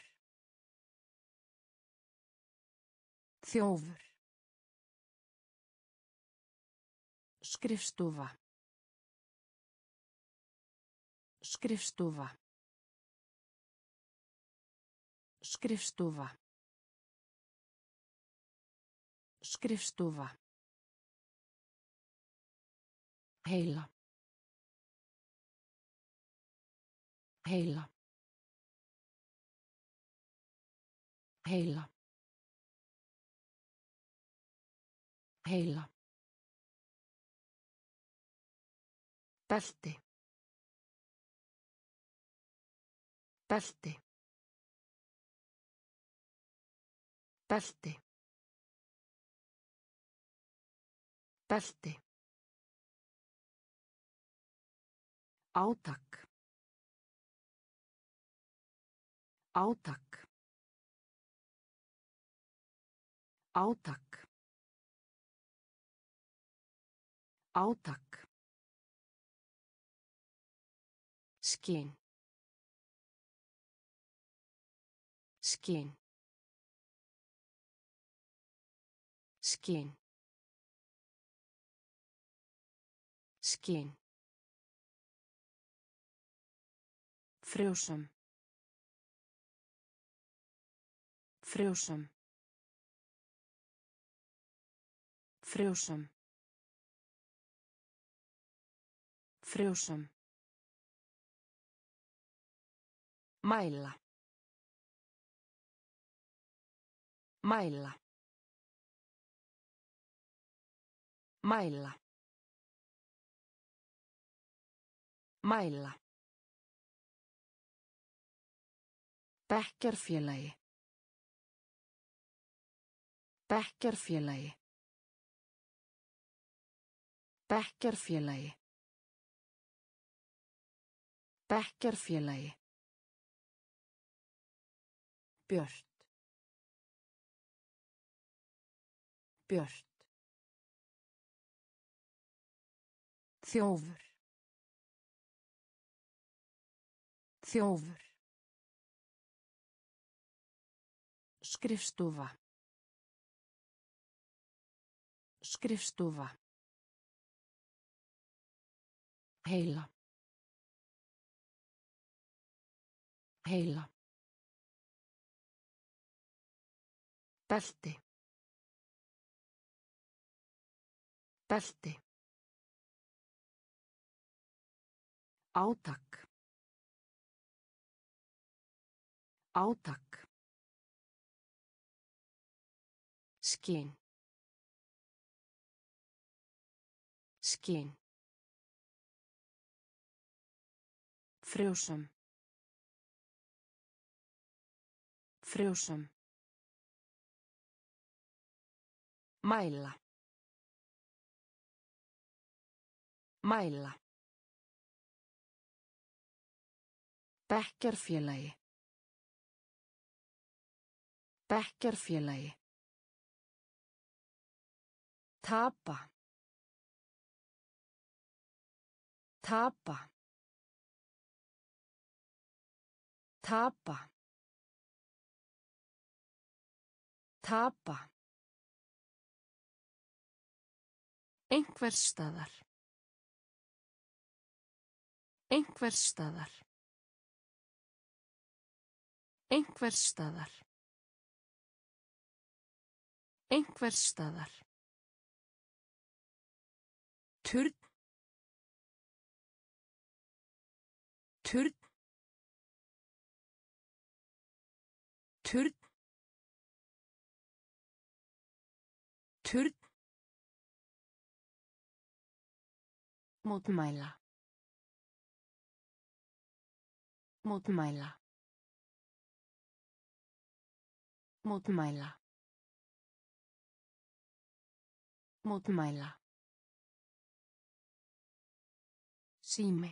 Þjófur. Skrifstofa. Skrifstofa. Skrifstofa. Skrifstofa. Heila. Heila. Heila. Heila. Belti. Belti. Belti. Belti. Átak. Átak. Átak. Átak. Skinn. Skinn. Skinn. Skinn. Frjósam. Frjósam. Frjósam. Frjósam. Mæla. Mæla. Mæla. Mæla. Bekkjarfélagi. Bekkjarfélagi. Bekkjarfélagi. Bekkjarfélagi. Björt. Björt. Þjófur. Þjófur. Skrifstofa. Skrifstofa. Heila. Heila. Belti. Belti. Átak. Átak. Skyn. Skyn. Frjósöm. Frjósöm. Mæla. Mæla. Bekkjarfélagi. Bekkjarfélagi. Tapa. Tapa. Tapa. Tapa. Einhvers staðar. Einhvers staðar. Einhvers staðar. Einhvers staðar. Turn. Turn. Turn. Turn. Mótmæla. Mótmæla. Mótmæla. Mótmæla. Sími.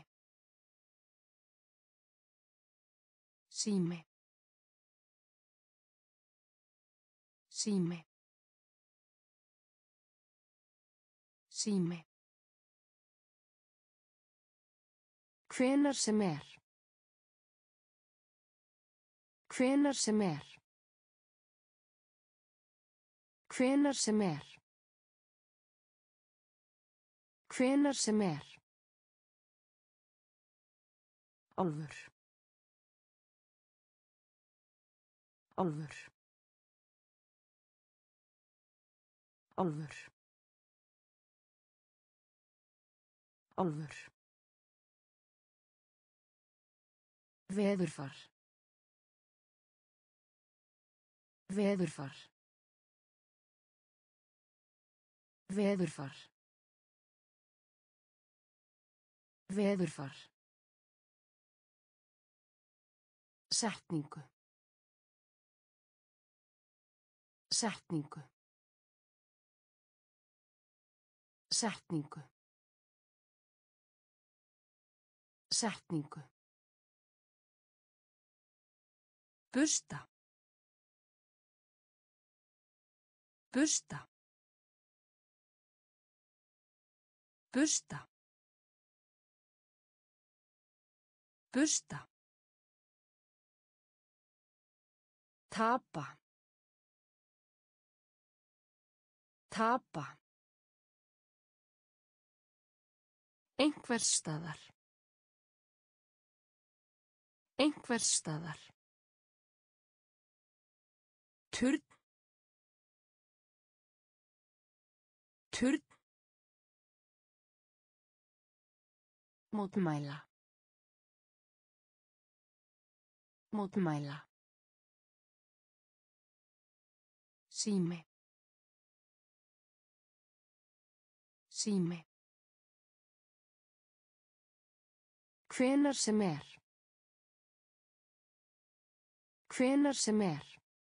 Sími. Sími. Sími. Hvenær sem er. Hvenær sem er. Hvenær sem er. Hvenær sem er. Álfur. Álfur. Álfur. Álfur. Veðurfar. Veðurfar. Veðurfar. Veðurfar. Setningu. Setningu. Setningu. Setningu. Busta. Busta. Busta. Busta. Tapa. Tapa. Einhvers staðar. Einhvers staðar. Turn. Turn. Mótmæla. Mótmæla. Sími. Sími. Hvenær sem er. Hvenær sem er.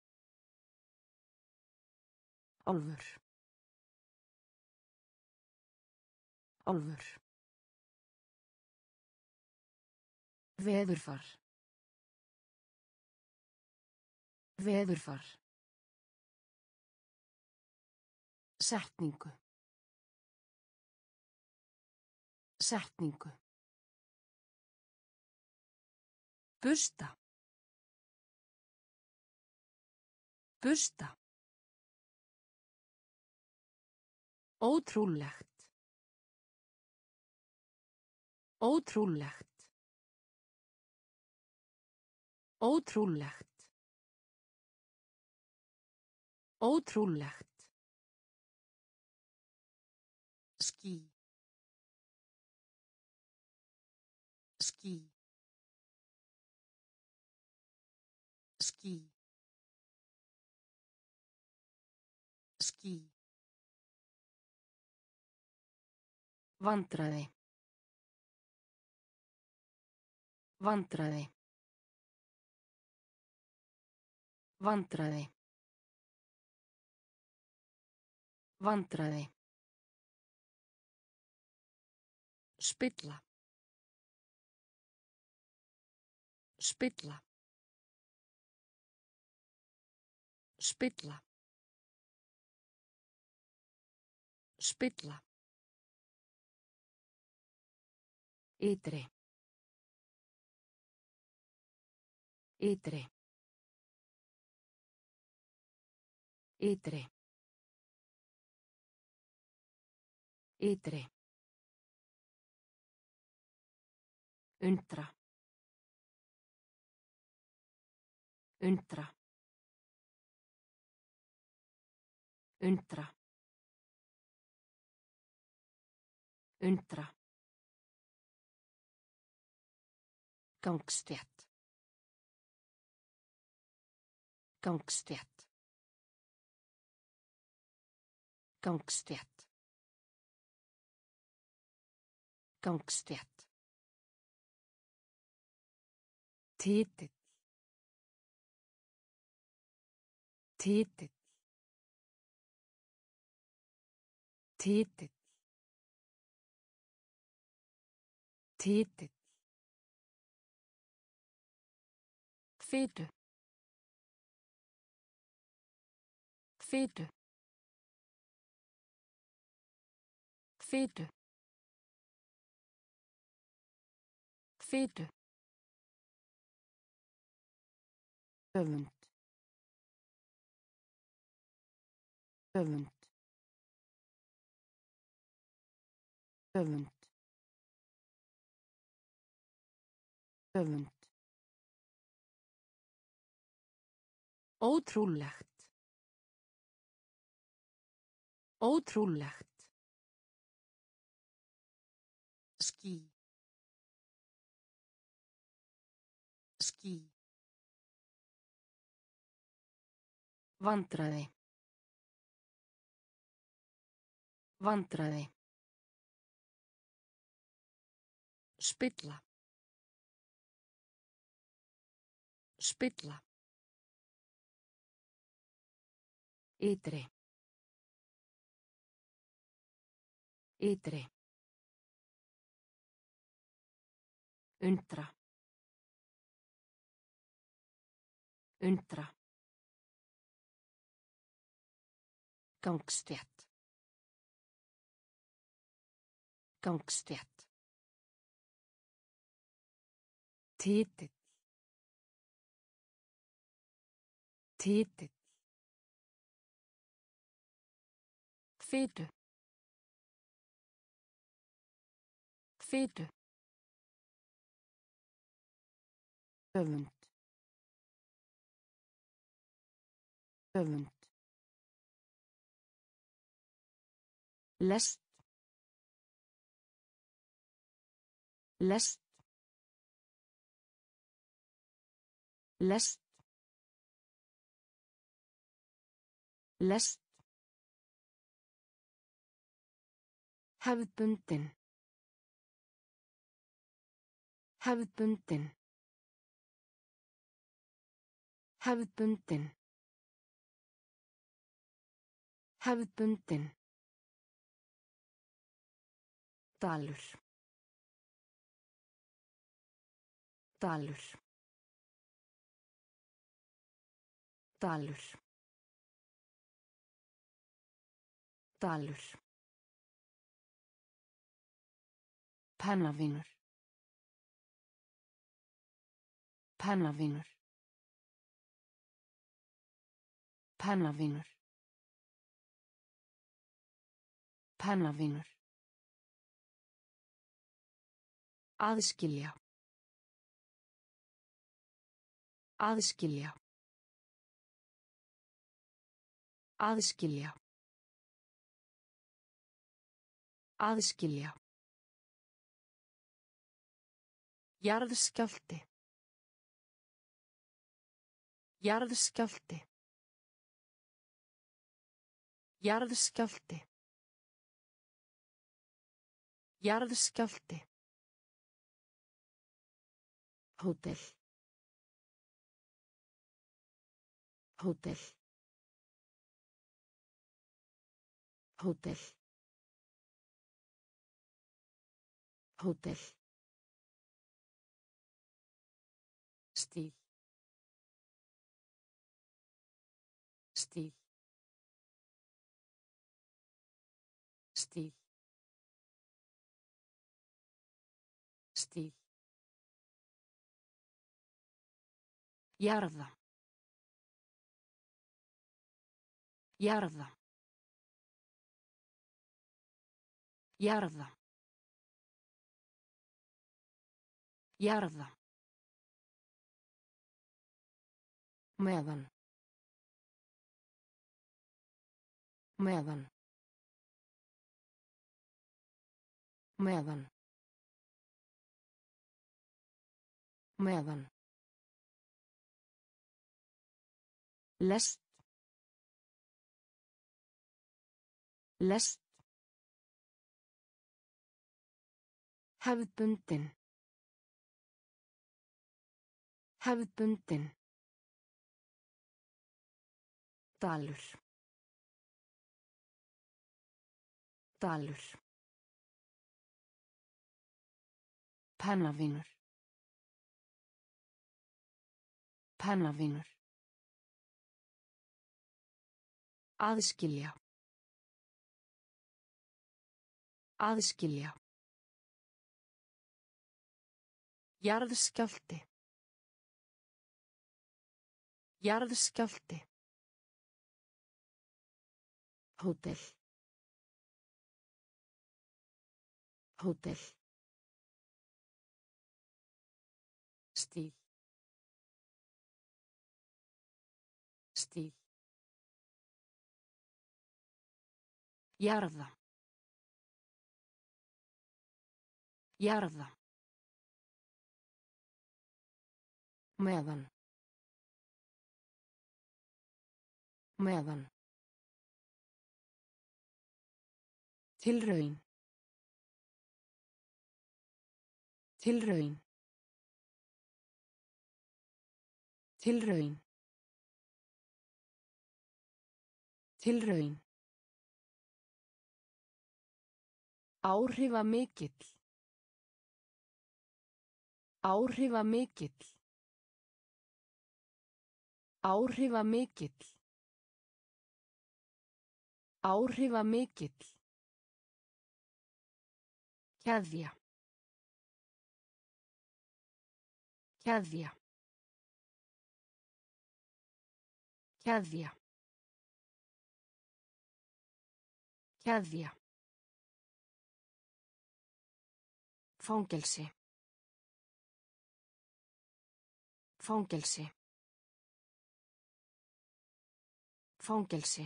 Álfur. Álfur. Veðurfar. Veðurfar. Setningu. Setningu. Busta. Busta. Ótrúlegt. Ótrúlegt. Ótrúlegt. Ótrúlegt. Ský. Ský. Ský. Ský. Vandræði. Vandræði. Vandræði. Vandræði. Spilla. Spilla. Spilla. Spilla. Ytri. Ytri. Ytri. Ytri. Undra. Undra. Undra. Undra. Gangstétt. Gangstétt. Gangstétt. Gangstétt. Titill. Titill. Titill. Titill. Fitu. Fitu. Fitu. Fitu. Öfund. Öfund. Öfund. Öfund. Ótrúlegt. Ótrúlegt. Ský. Ský. Vandræði. Vandræði. Spilla. Spilla. Ytri. Ytri. Undra. Undra. Gangstétt. Gangstétt. Titill. Titill. Fitu. Fitu. Öfund. Öfund. Lest. Lest. Lest. Lest. Hefðbundin. Hefðbundin. Hefðbundin. Hefðbundin. Dalur. Dalur. Dalur. Dalur. Pennavinur. Pennavinur. Pennavinur. Pennavinur. Aðskilja. Aðskilja. Aðskilja. Aðskilja. Jarðskjálfti. Jarðskjálfti. Jarðskjálfti. Jarðskjálfti. Hótel. Hótel. Hótel. Hótel. Stíl. Stíl. Stíl. Stíl. Jarða. Jarða. Jarða. Jarða. Meðan. Meðan. Meðan. Meðan. Lest. Lest. Hefðbundin. Hefðbundin. Dalur. Dalur. Pennavinur. Pennavinur. Aðskilja. Aðskilja. Jarðskjálfti. Jarðskjálfti. Hótel. Hótel. Stíl. Stíl. Jarða. Jarða. Meðan. Meðan. Tilraun. Tilraun. Tilraun. Tilraun. Áhrifamikill. Áhrifamikill. Áhrifamikill. Áhrifamikill. Keðja. Keðja. Keðja. Keðja. Fangelsi. Fangelsi. Fangelsi.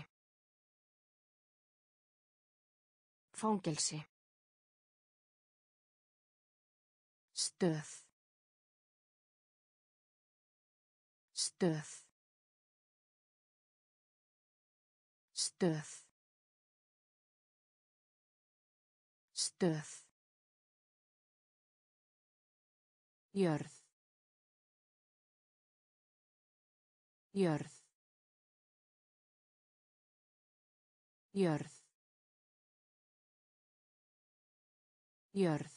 Fangelsi. Stöð. Stöð. Stöð. Stöð. Jörð. Jörð. Jörð. Jörð.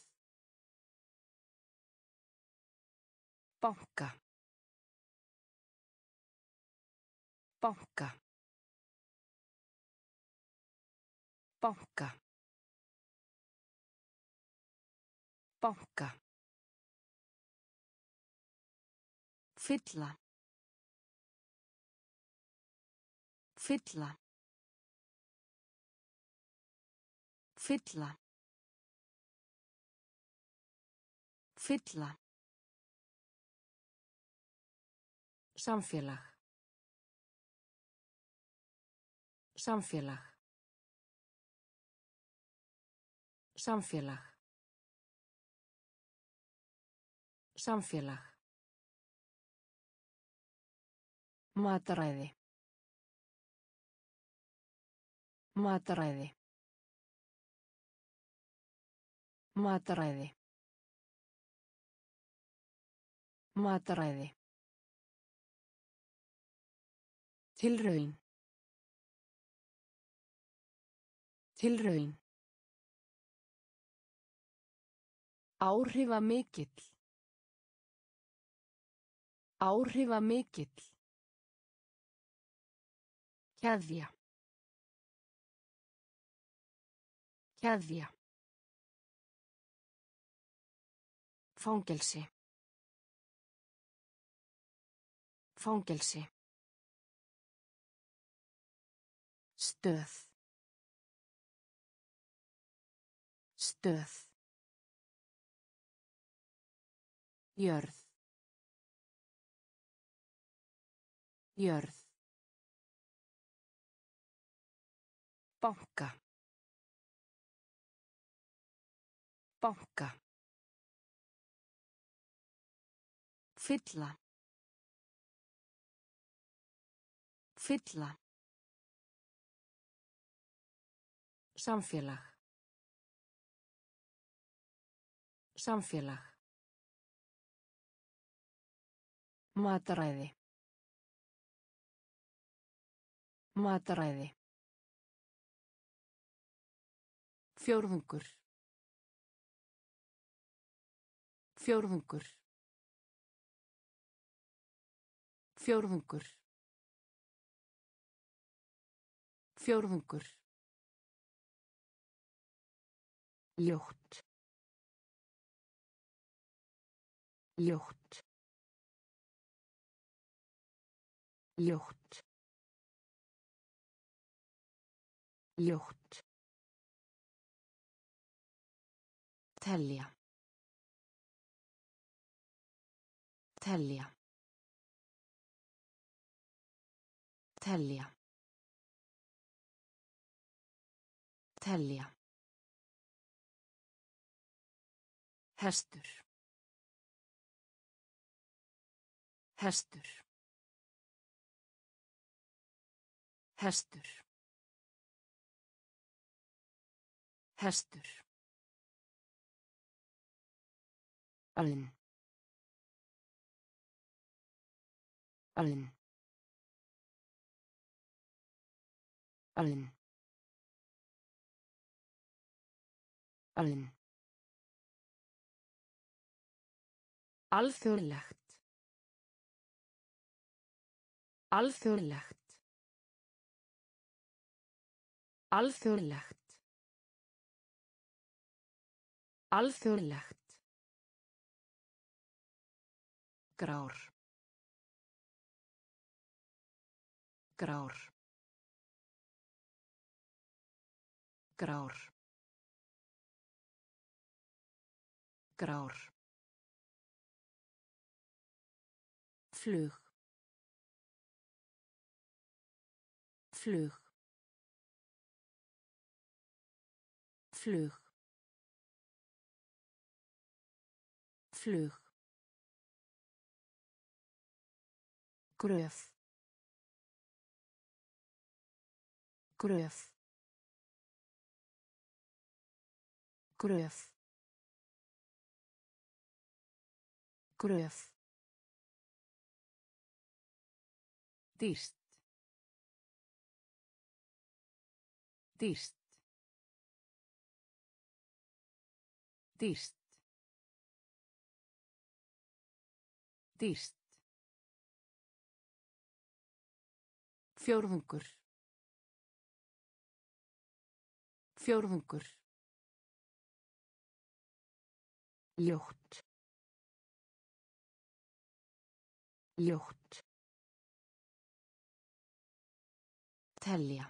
Banka. Banka. Banka. Banka. Fylla. Fylla. Fylla. Fylla. Samfélag. Samfélag. Samfélag. Samfélag. Mataræði. Mataræði. Mataræði. Mataræði. Tilraun. Tilraun. Áhrifamikill. Áhrifamikill. Keðja. Keðja. Fangelsi. Fangelsi. Stöð. Stöð. Jörð. Jörð. Banka. Banka. Fylla. Fylla. Samfélag. Samfélag. Mataræði. Mataræði. Fjórðungur. Fjórðungur. Fjórðungur. Fjórðungur. Ljótt. Ljótt. Ljótt. Ljótt. Telja. Telja. Telja. Telja. Hestur. Hestur. Hestur. Hestur. Alinn. Alinn. Alinn. Alinn. Alþjóðlegt. Alþjóðlegt. Alþjóðlegt. Alþjóðlegt. Grár. Grár. Grár. Grár. Flug. Flug. Flug. Flug. Gröf. Gröf. Gröf. Gröf. Dýrt. Dýrt. Dýrt. Dýrt. Fjórðungur. Fjórðungur. Ljótt. Ljótt. Telja.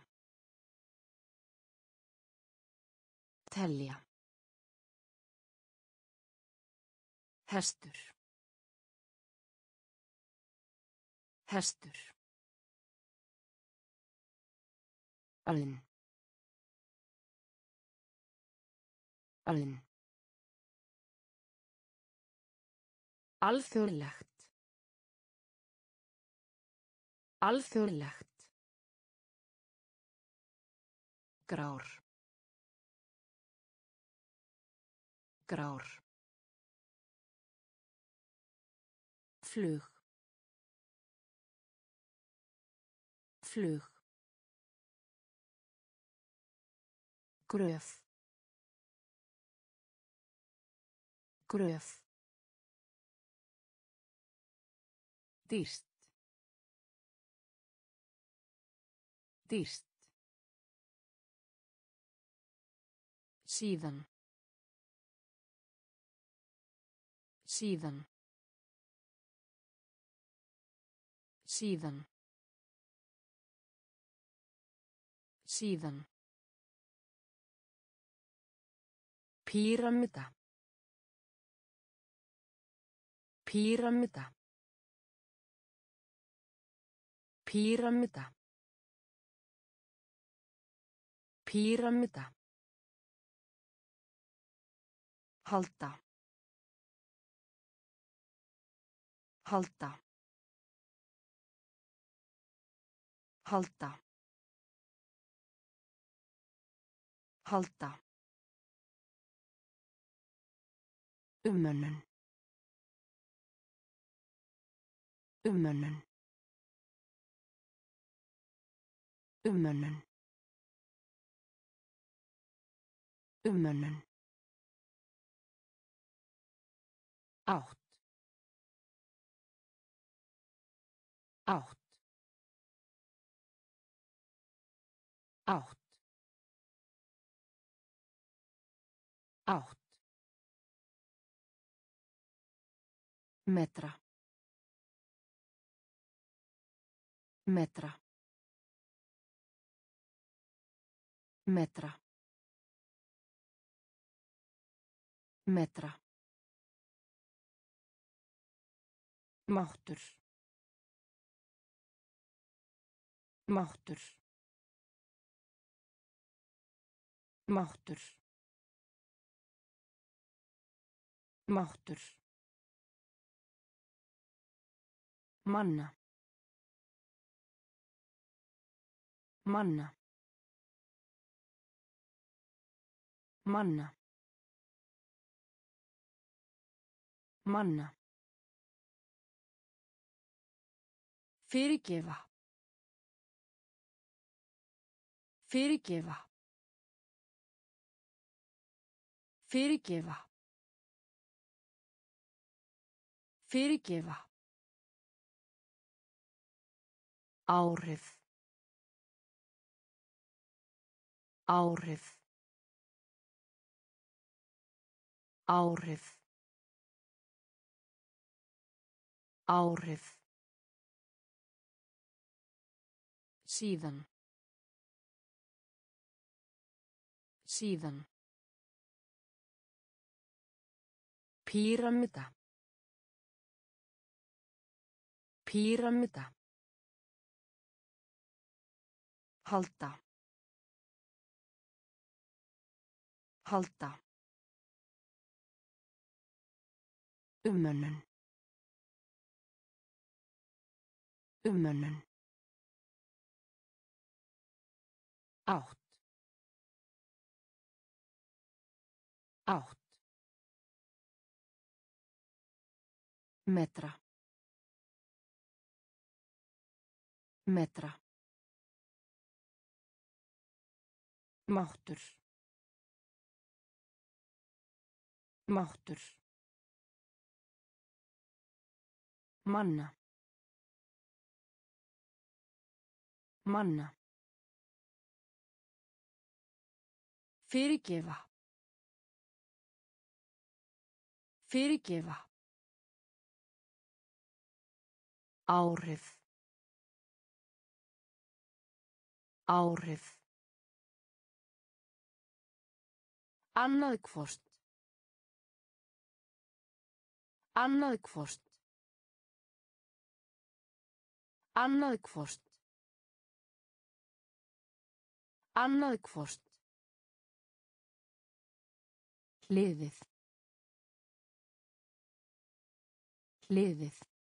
Telja. Hestur. Hestur. Alinn. Alinn. Alþjóðlegt. Alþjóðlegt. Grár. Grár. Flug. Flug. Gröf. Gröf. Dýrt. Dýrt. Síðan. Síðan. Síðan. Síðan. Píramída. Píramída. Píramída. Píramída. Halda. Halda. Halda. Halda. Umönnun. Umönnun. Umönnun. Umönnun. Átt. Átt. Átt. Átt. Metra. Metra. Metra. Metra. Máttur. Máttur. Máttur. Máttur. Manna. Manna. Manna. Manna. Fyrirgefa. Fyrirgefa. Fyrirgefa. Fyrirgefa. Áhrif. Áhrif. Áhrif. Áhrif. Síðan. Síðan. Píramída. Píramída. Halda. Halda. Umönnun. Umönnun. Átt. Átt. Metra. Metra. Máttur. Máttur. Manna. Manna. Fyrirgefa. Fyrirgefa. Áhrif. Áhrif. Annað hvort. Annað hvort. Annað hvort. Annað hvort. Hliðið. Hliðið.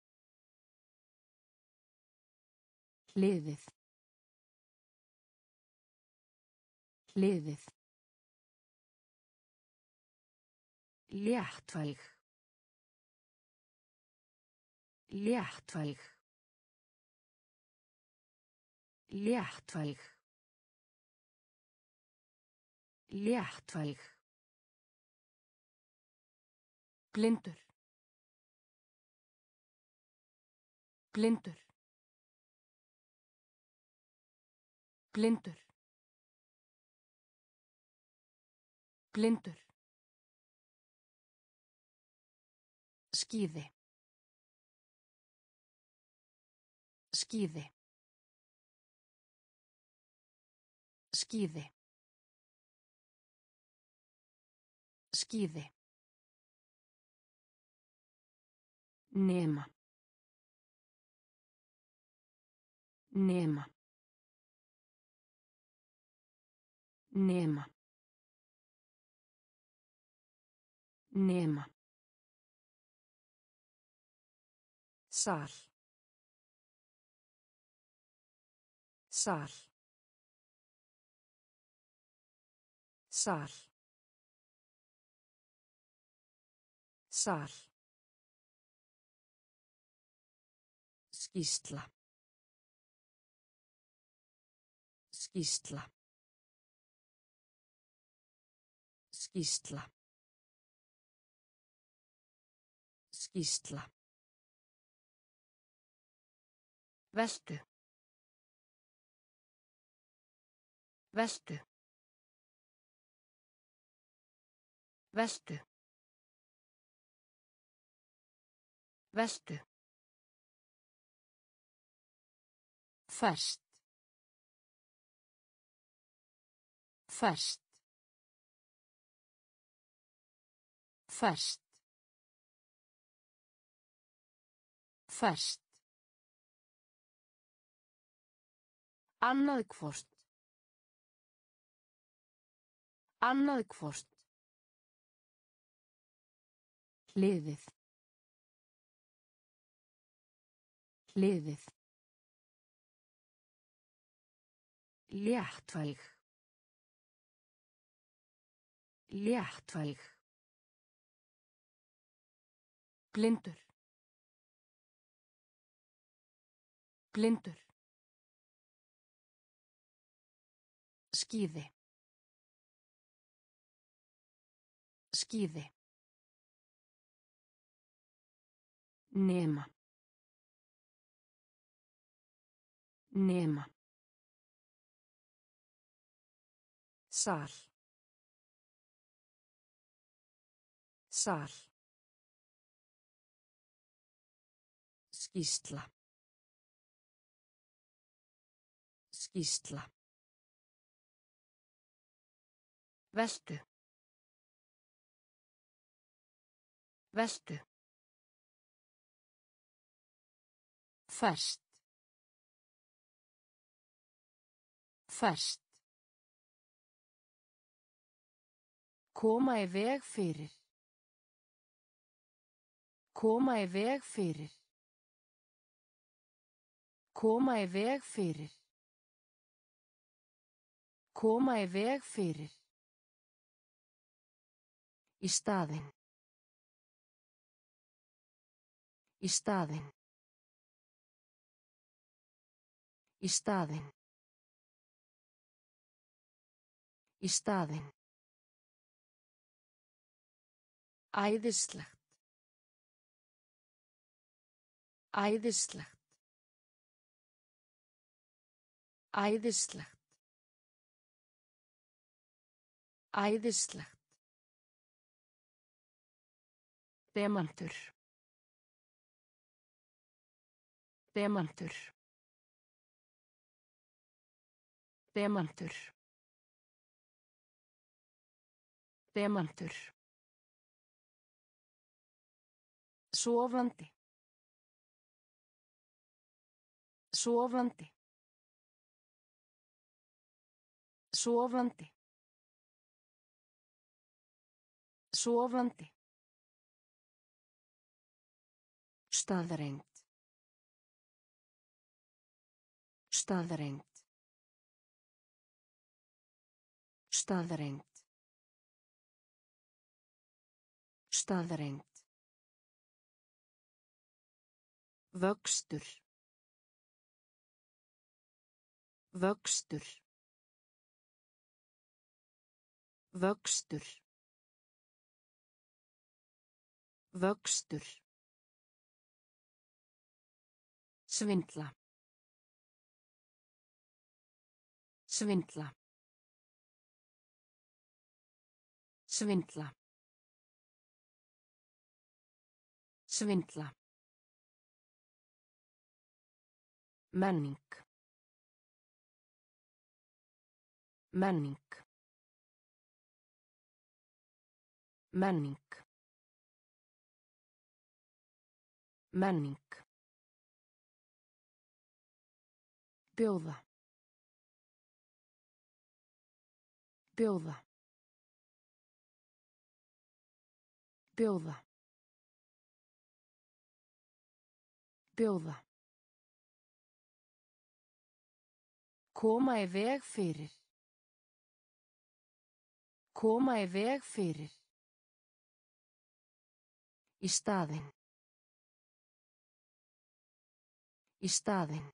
Hliðið. Hliðið. Léttvæg. Léttvæg. Léttvæg. Léttvæg. Blindur. Blindur. Blindur. Blindur. Skíði. Skíði. Skíði. Skíði. Nema. Nema. Nema. Nema. Sal. Sal. Sal. Sal. Skýrsla. Skýrsla. Skýrsla. Skýrsla. Veltu. Veltu. Veltu. Veltu. Ferskt. Ferskt. Ferskt. Ferskt. Annað hvort. Annað hvort. Hliðið. Hliðið. Léttvæg. Léttvæg. Blindur. Blindur. Skíði. Skíði. Nema. Nema. Sal. Sal. Skýrsla. Skýrsla. Veltu. Veltu. Ferskt. Ferskt. Koma í veg fyrir. Koma í veg fyrir. Koma í veg fyrir. Koma í veg fyrir. Í staðinn. Í staðinn. Í staðinn. Í staðinn. Æðislegt. Æðislegt. Æðislegt. Æðislegt. Demantur. Demantur. Demantur. Demantur. Sofandi. Sofandi. Sofandi. Sofandi. Staðreynd. Staðreynd. Staðreynd. Staðreynd. Vöxtur. Vöxtur. Vöxtur. Vöxtur. Svindla. Svindla. Svindla. Svindla. Menning. Menning. Menning. Menning. Bjóða. Bjóða. Bjóða. Bjóða. Koma í veg fyrir. Koma í veg fyrir. Í staðinn. Í staðinn.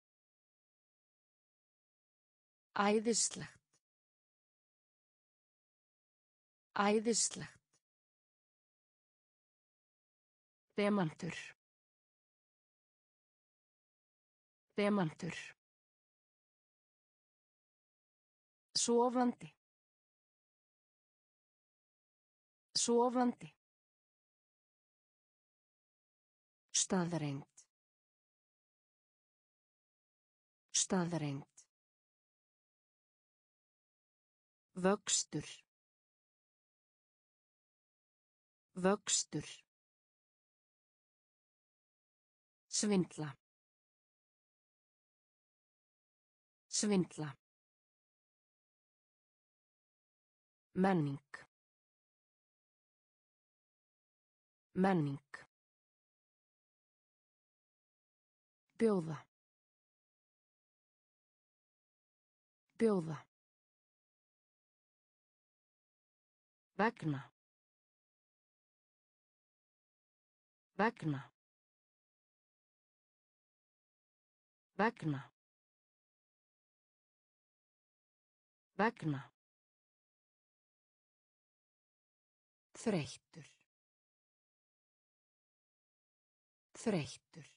Æðislegt. Æðislegt. Demantur. Demantur. Sofandi. Sofandi. Staðreynd. Staðreynd. Vöxtur. Vöxtur. Svindla. Svindla. Menning. Menning. Bjóða. Bjóða. Vegna. Vegna. Vegna. Vegna. Þreyttur. Þreyttur.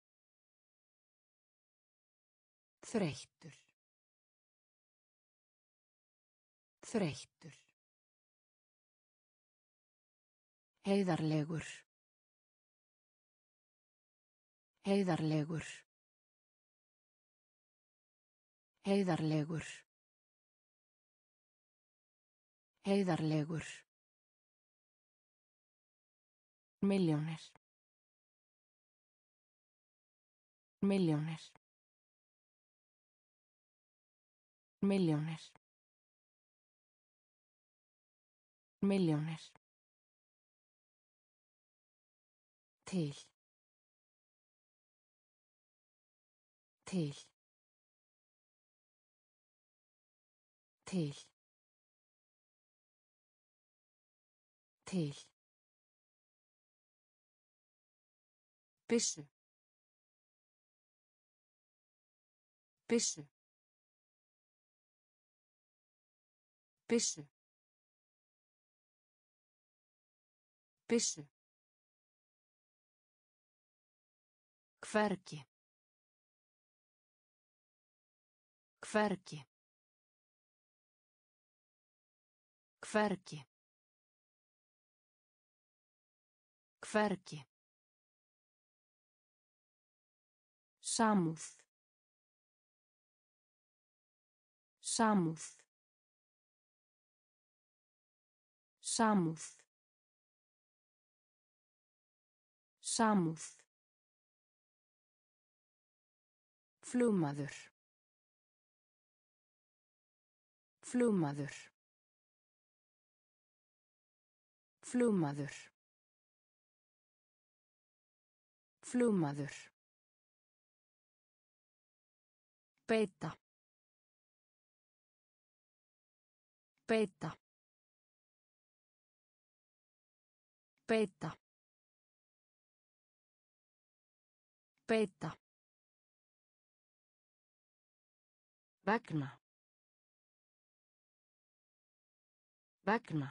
Þreyttur. Þreyttur. Heiðarlegur. Heiðarlegur. Heiðarlegur. Heiðarlegur. Milljónir. Milljónir. Milljónir. Milljónir. Til. Til. Til. Til. Byssu. Byssu. Byssu. Byssu. Hvergi. Hvergi. Hvergi. Hvergi. Samúð. Samúð. Samúð. Samúð. Flugmaður. Flugmaður. Flugmaður. Flugmaður. Beita. Beita. Beita. Beita. Vegna. Vegna.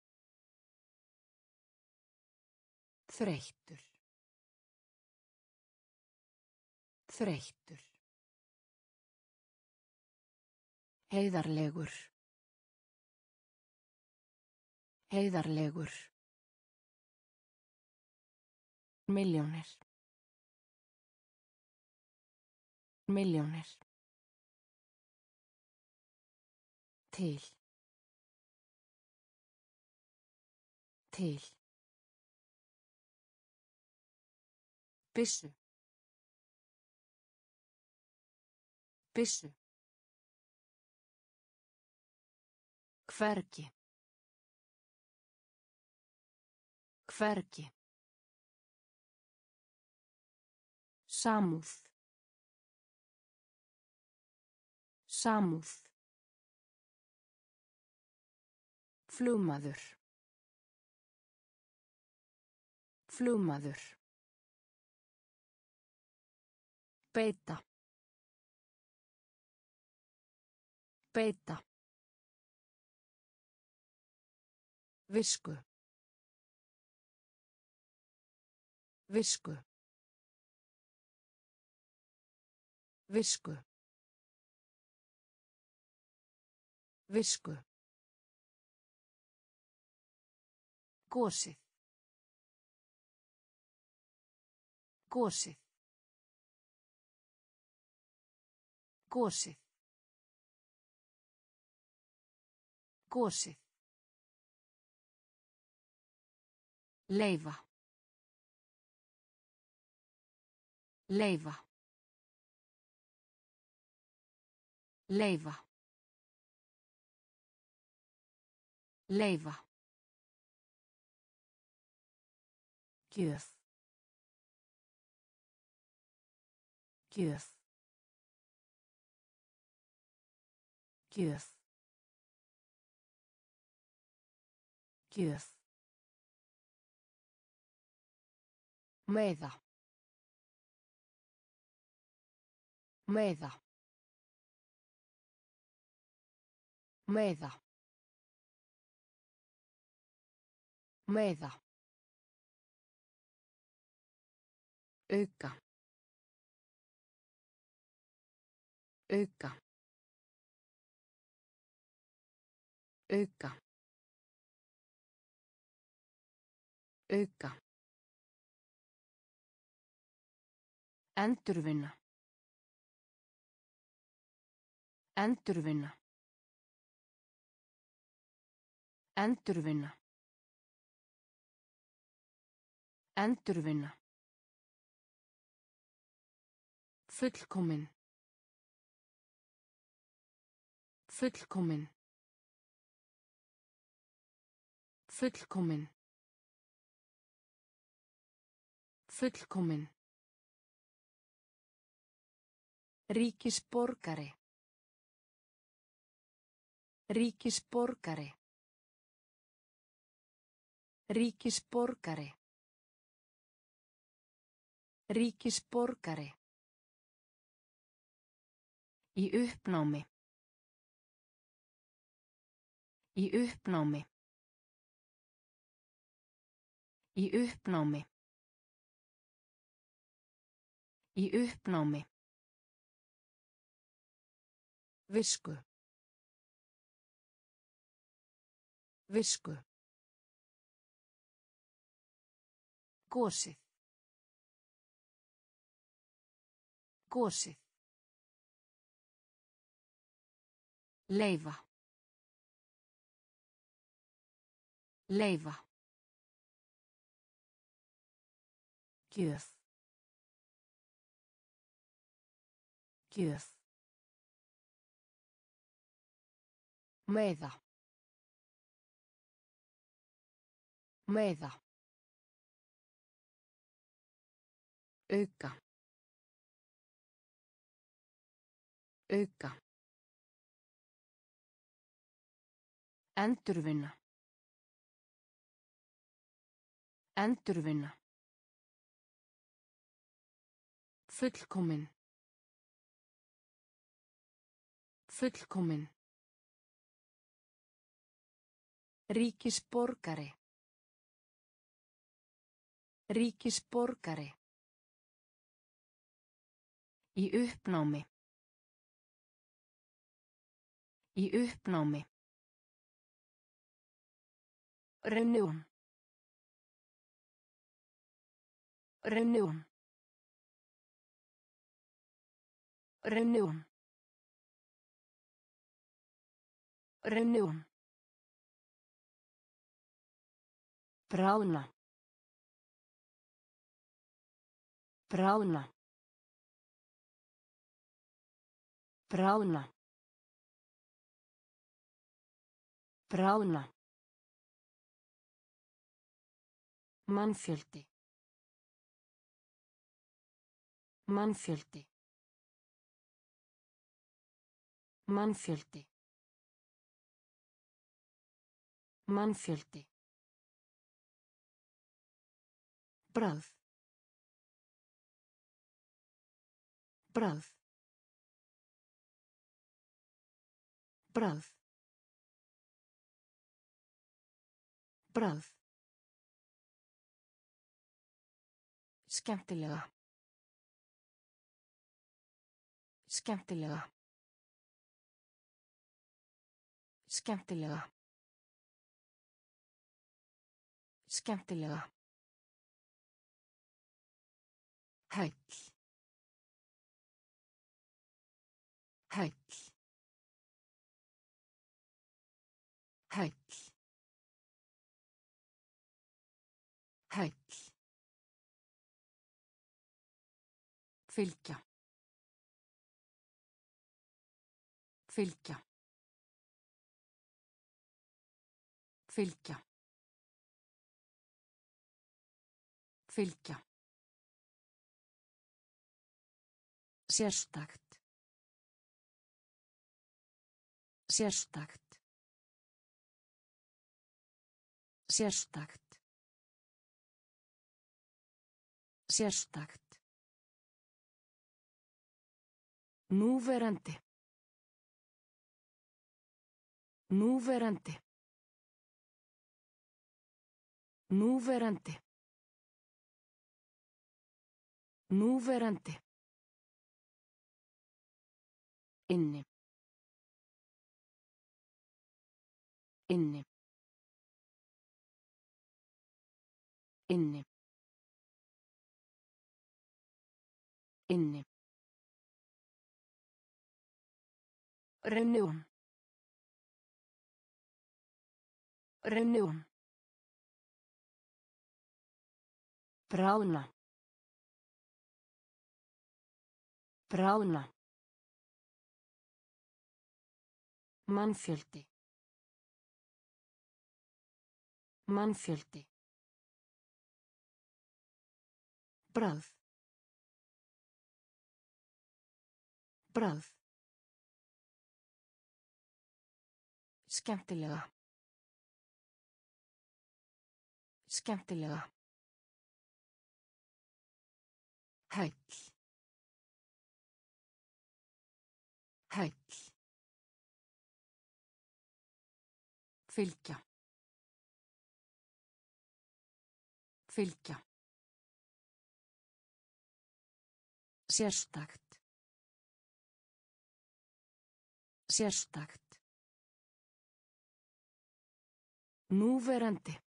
Þreyttur. Þreyttur. Heiðarlegur. Heiðarlegur. Milljónir. Milljónir. Til. Til. Byssu. Byssu. Hvergi. Hvergi. Samúð. Samúð. Flugmaður. Flugmaður. Beita. Beita. Visku. Visku. Visku. Visku. Gosið. Gosið. Gosið. Gosið. Leyfa. Leyfa. Leyfa. Leyfa. Gjöf. Gjöf. Gjöf. Gjöf. Meiða. Meiða. Meiða. Meiða. Auka. Auka. Auka. Auka. Endurvinna. Endurvinna. Endurvinna. Endurvinna. Fullkomin. Fullkomin. Fullkomin. Fullkomin. Ríkisborgari. Ríkisborgari. Ríkisborgari. Ríkisborgari. Í uppnámi. Í uppnámi. Í uppnámi. Í uppnámi. Visku. Visku. Gosið. Gosið. Leyfa. Leyfa. Gjöf. Gjöf. Meiða. Meiða. Auka. Auka. Endurvinna. Endurvinna. Fullkomin. Fullkomin. Ríkisborgari. Ríkisborgari. Í uppnámi. Í uppnámi. Reunión. Reunión. Reunión. Reunión. Bráðna. Bráðna. Bráðna. Bráðna. Mannfjöldi. Mannfjöldi. Mannfjöldi. Mannfjöldi. Bragð. Bragð. Bragð. Bragð. Skemmtilega. Skemmtilega. Skemmtilega. Skemmtilega. Hæll. Hæll. Hæll. Hæll. Fylgja. Fylgja. Fylgja. Fylgja. Sérstakt. Sérstakt. Sérstakt. Sérstakt. Núverandi. Núverandi. Núverandi. Núverandi. Inni. Inni. Inni. Inni. Reunión. Reunión. Bráðna. Bráðna. Mannfjöldi. Mannfjöldi. Bragð. Bragð. Skemmtilega. Skemmtilega. Hæll. Hæll. Fylgja. Fylgja. Sérstakt. Sérstakt. Núverandi.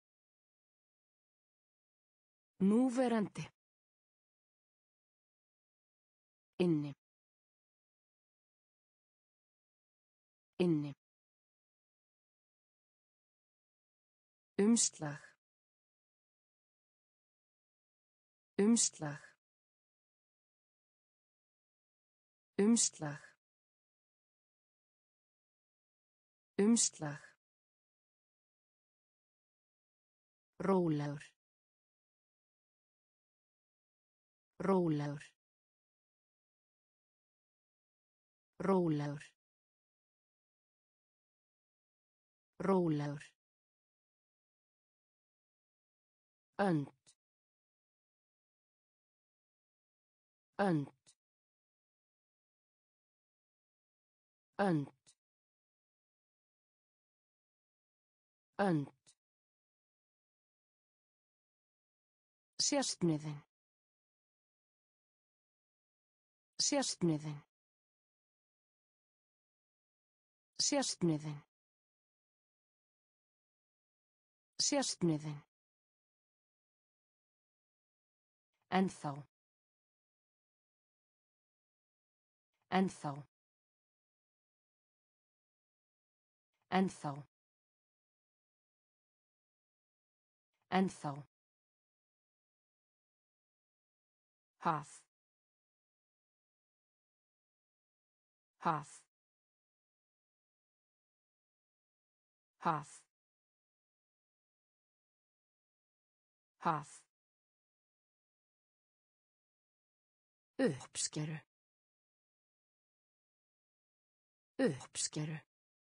Núverandi. Inni. Inni. Umslag. Umslag. Umslag. Umslag. Rólegur. Rólegur. Rólegur. Rólegur. Önd. Önd. Önd. Önd. Sérstniðin. Sérstniðin. Sérstniðin. Sérstniðin. Ennþá. Ennþá. Ennþá. Ennþá. Haf. Haf. Haf. Haf. Uppskeru. Uppskeru.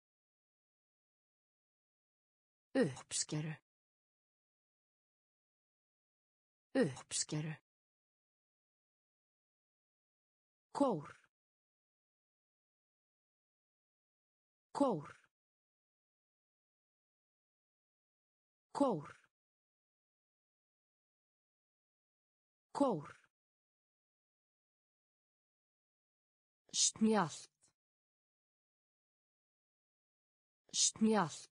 Uppskeru. Uppskeru. Kór. Kór. Kór. Kór. Snjallt. Snjallt.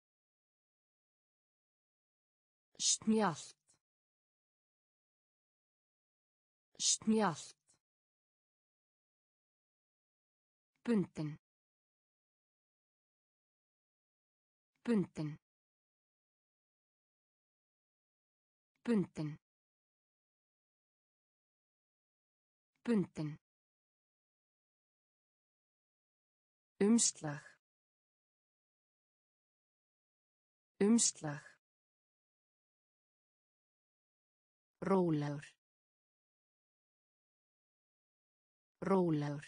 Snjallt. Snjallt. Bundin. Bundin. Bundin. Bundin. Umslag. Umslag. Rólegur. Rólegur.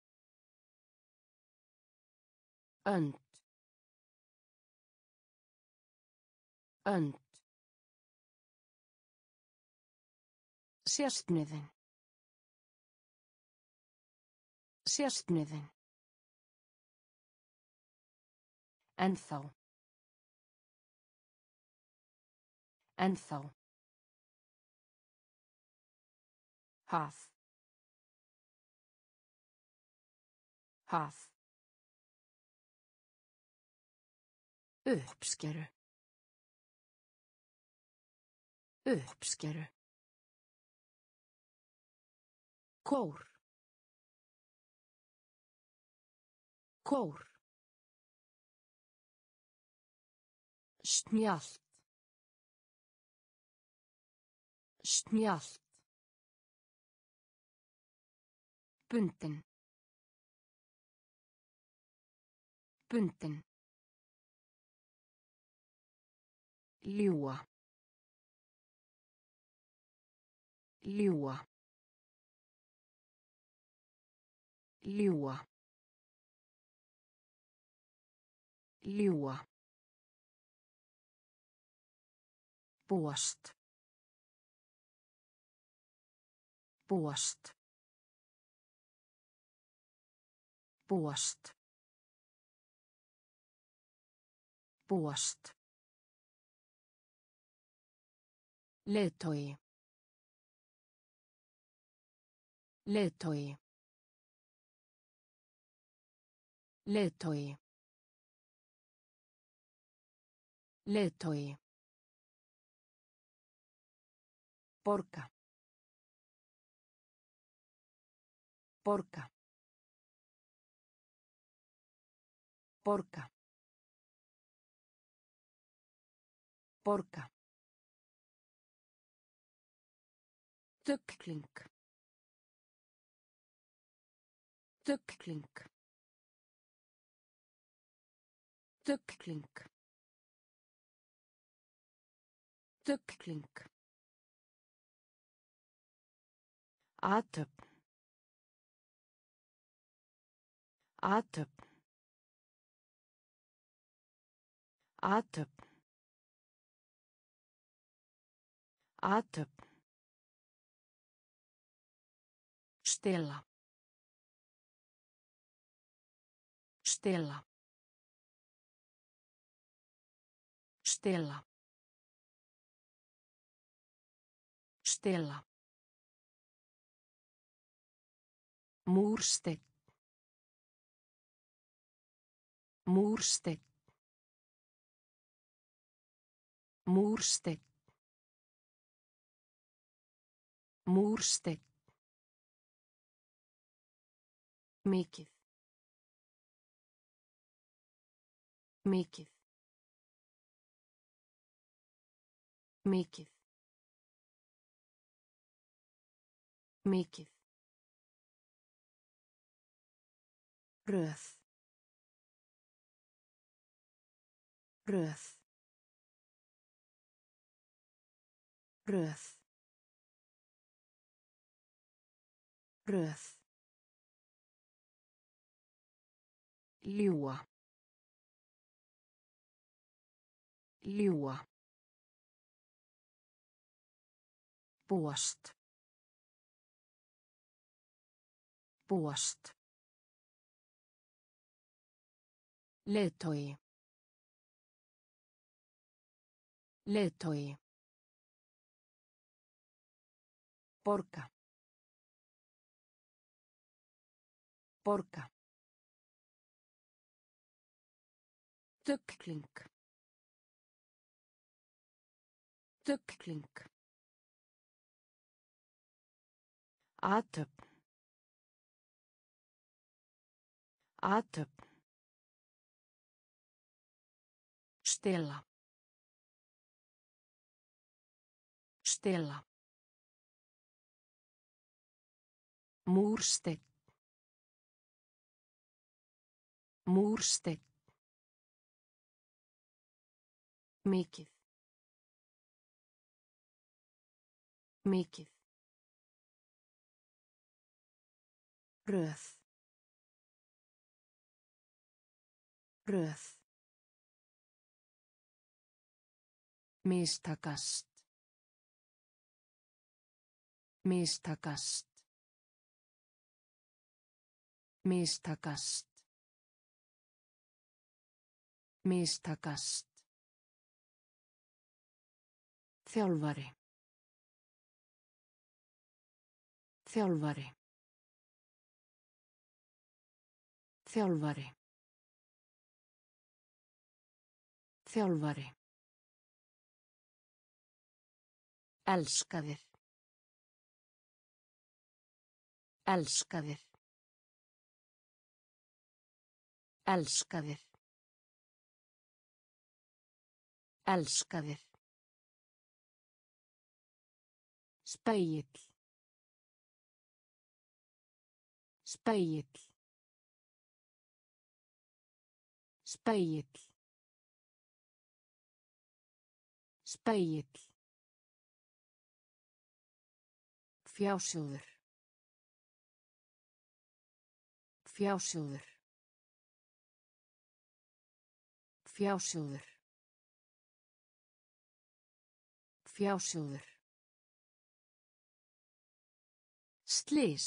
Önd. Önd. Sérstniðin. Sérstniðin. Ennþá. Ennþá. Haf. Haf. Uppskeru. Uppskeru. Kór. Kór. Snjallt. Snjallt. Bundin. Bundin. Ljúga. Ljúga. Ljúga. Ljúga. Búast. Búast. Búast. Búast. Leiðtogi. Leiðtogi. Leiðtogi. Leiðtogi. Borga. Borga. Borga. Borga. Döggling. Döggling. Dugling. Dugling. Athöfn. Athöfn. Athöfn. Athöfn. Stela. Stela. Stela. Stela. Múrsteinn. Múrsteinn. Múrsteinn. Múrsteinn. Mikið. Mikið. Mikið. Mikið. Röð. Röð. Röð. Röð. Ljúga. Ljúga. Búast. Búast. Leiðtogi. Leiðtogi. Borga. Borga. Dugling. Dugling. Athöfn. Athöfn. Stela. Stela. Múrsteinn. Múrsteinn. Mikið. Mikið. Röð. Röð. Mistakast. Mistakast. Mistakast. Mistakast. Þjálfari. Þjálfari. Þjálfari. Þjálfari. Elskaðir. Elskaðir. Elskaðir. Elskaðir. Spegill. Spegill. Spegill. Spegill. Fjásjóður. Fjásjóður. Fjásjóður. Fjásjóður. Slys.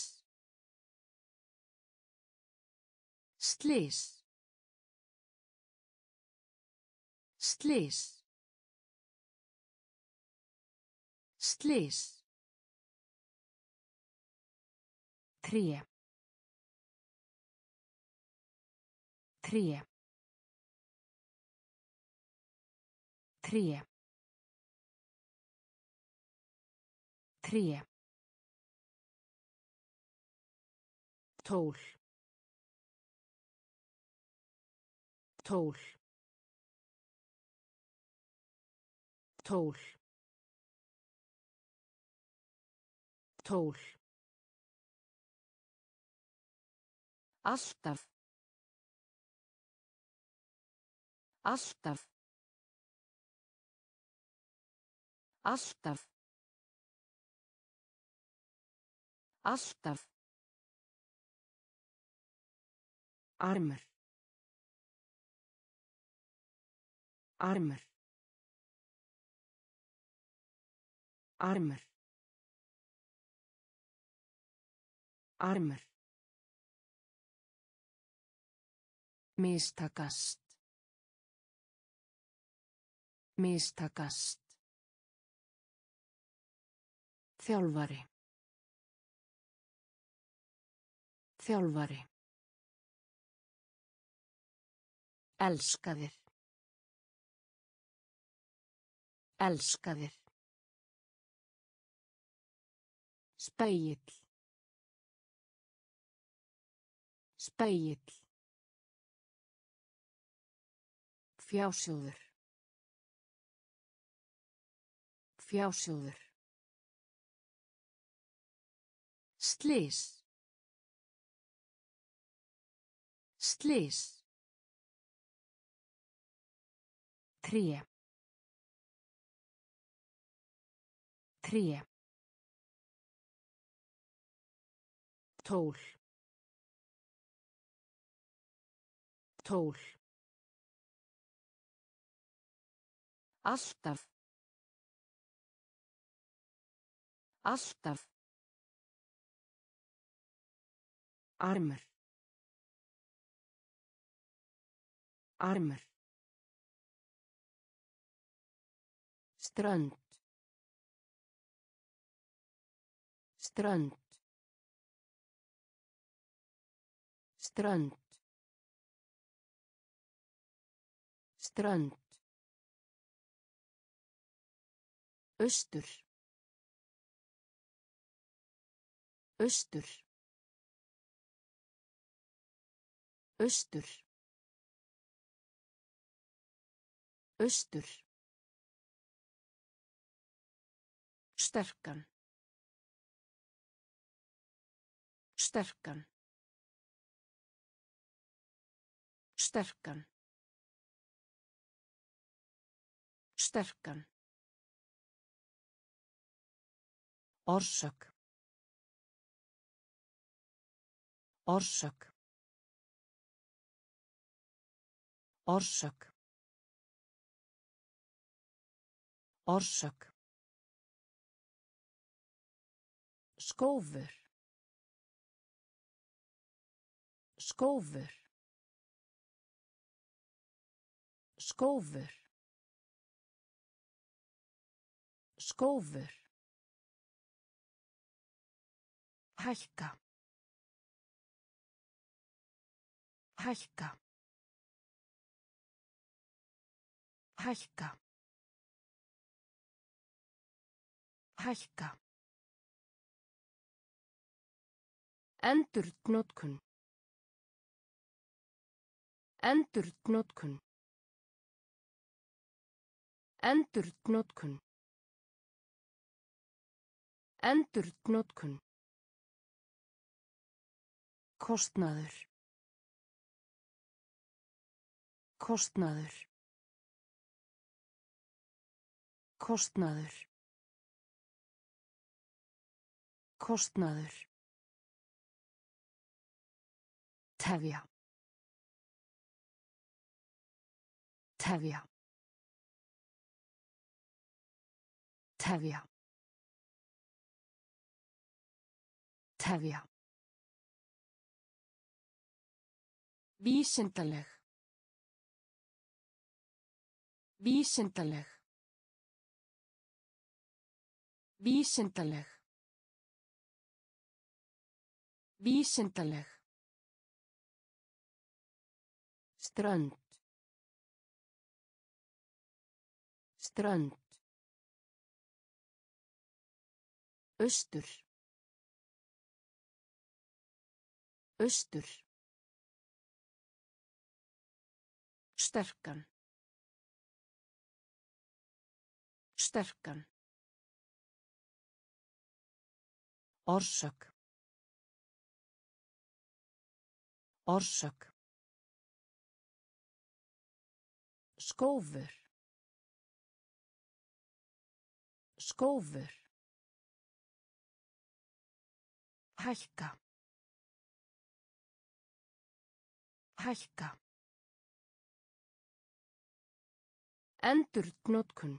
Slys. Slys. Slys. Tré. Tré. Tré. Tré. Tól. Tól. Tól. Tól. Alltaf. Alltaf. Alltaf. Alltaf. Armur. Armur. Armur. Armur. Mistakast. Mistakast. Þjálfari. Þjálfari. Elskaðir. Elskaðir. Spegill. Spegill. Fjásjóður. Fjásjóður. Slys. Slys. Tré. Tré. Tól. Tól. Alltaf. Alltaf. Armur. Armur. Strönd. Strönd. Strönd. Strönd. Austur. Austur. Austur. Austur. Sterkan. Sterkan. Sterkan. Sterkan. Orsök. Orsök. Orsök. Orsök. Skófur. Skófur. Skófur. Skófur. Hækka. Hækka. Hækka. Hækka. Endurnotkun. Endurnotkun. Endurnotkun. Endurnotkun. Kostnaður. Kostnaður. Kostnaður. Kostnaður. Tefja. Tefja. Tefja. Tefja. Vísindaleg. Vísindaleg. Vísindaleg. Vísindaleg. Strönd. Strönd. Austur. Austur. Sterkan. Sterkan. Orsök. Orsök. Skófur. Skófur. Hækka. Hækka. Endurnotkun.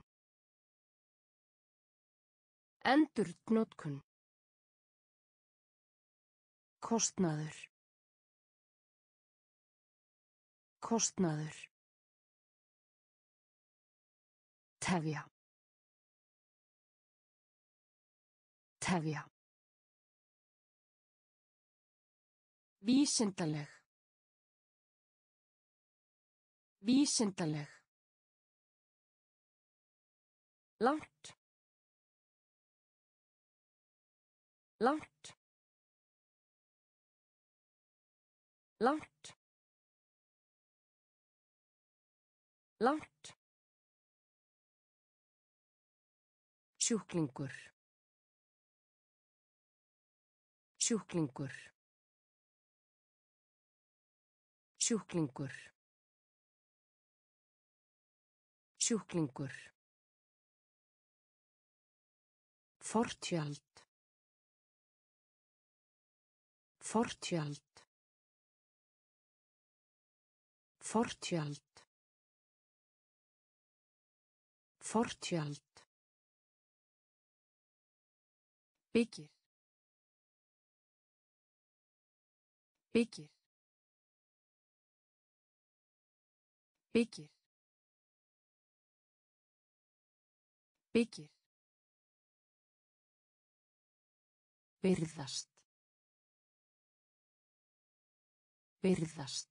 Endurnotkun. Kostnaður. Kostnaður. Tefja. Tefja. Vísindaleg. Vísindaleg. Langt. Langt. Langt. Langt. Sjúklingur. Sjúklingur. Sjúklingur. Sjúklingur. Fortjöld. Fortjöld. Fortjöld. Fortjöld. Byggir. Byggir. Byggir. Byggir. Virðast. Virðast.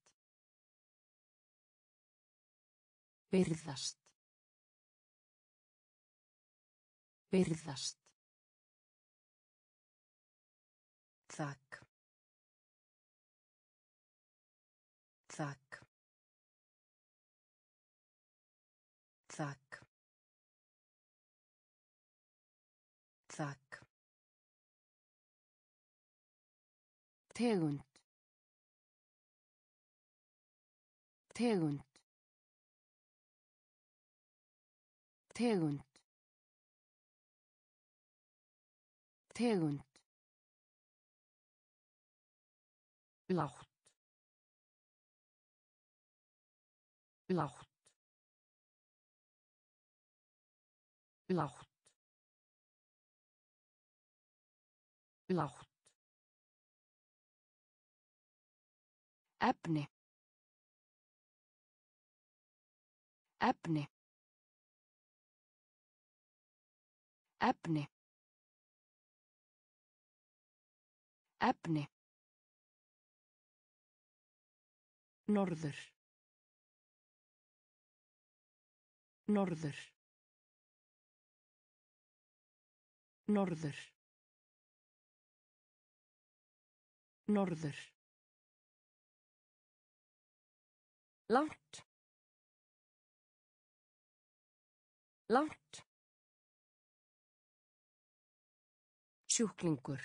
Virðast. Virðast. Þak. Þak. Þak. Þak. Tegund. Tegund. Tegund. Tegund. Lágt. Lágt. Lágt. Lágt. Efni. Efni. Efni. Efni. Norður. Norður. Norður. Norður. Langt. Langt. Sjúklingur.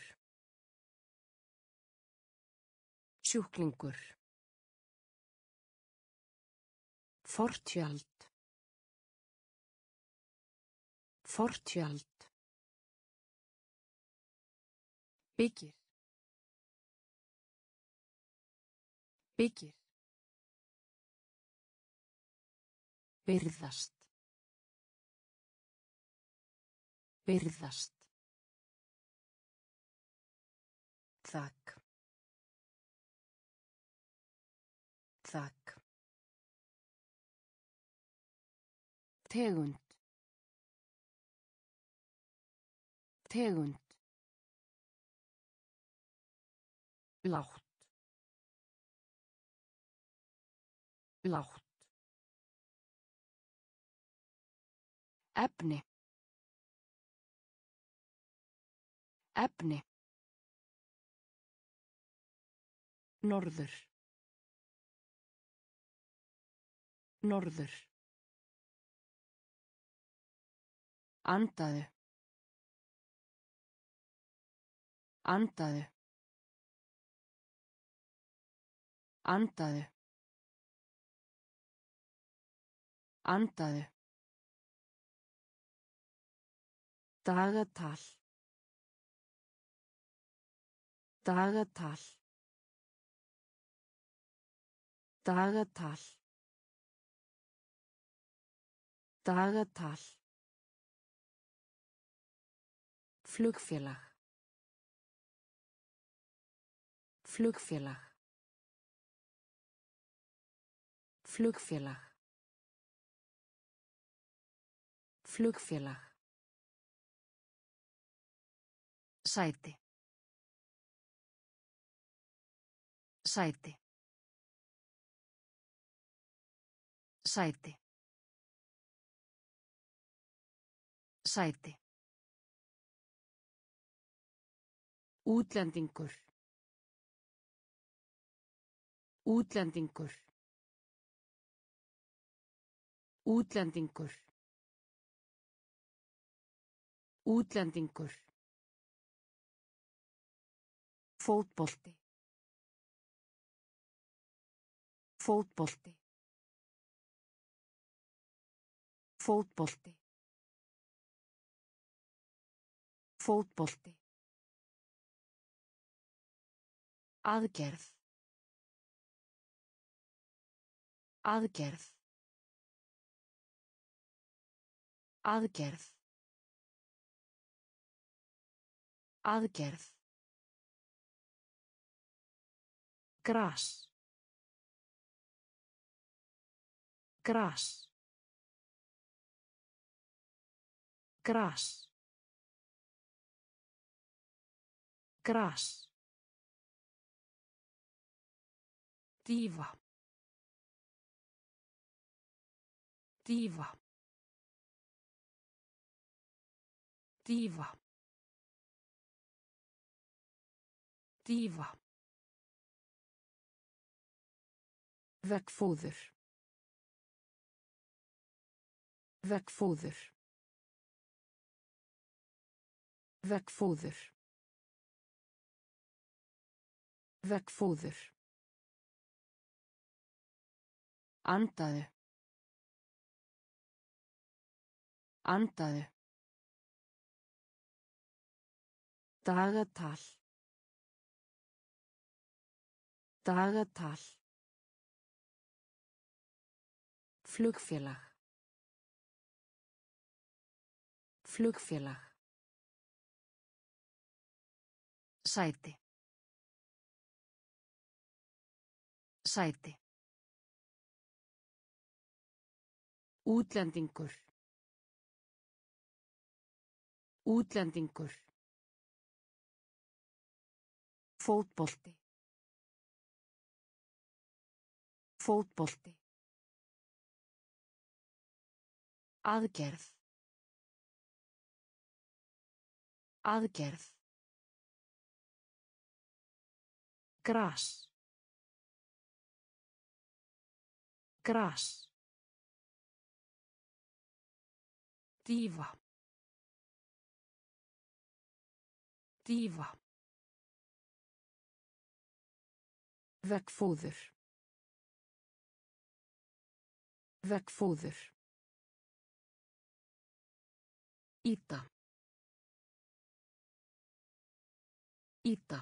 Sjúklingur. Fortjöld. Fortjöld. Byggir. Byggir. Virðast. Virðast. Þak. Þak. Tegund. Tegund. Lágt. Lágt. Efni. Efni. Norður. Norður. Andaðu. Andaðu. Andaðu. Andaðu. Dagatal. Dagatal. Dagatal. Dagatal. Flugfélag. Flugfélag. Flugfélag. Flugfélag. Sæti. Sæti. Sæti. Sæti. Útlendingur. Útlendingur. Útlendingur. Útlendingur. Fótbolti. Fótbolti. Fótbolti. Fótbolti. Aðgerð. Aðgerð. Aðgerð. Aðgerð. Gras. Gras. Gras. Gras. Dýfa. Dýfa. Dýfa. Dýfa. Veggfóður. Veggfóður. Veggfóður. Veggfóður. Andaðu. Andaðu. Dagatal. Dagatal. Flugfélag. Flugfélag. Sæti. Sæti. Útlendingur. Útlendingur. Fótbolti. Fótbolti. Aðgerð. Aðgerð. Gras. Gras. Dýfa. Dýfa. Veggfóður. Veggfóður. Íta. Íta.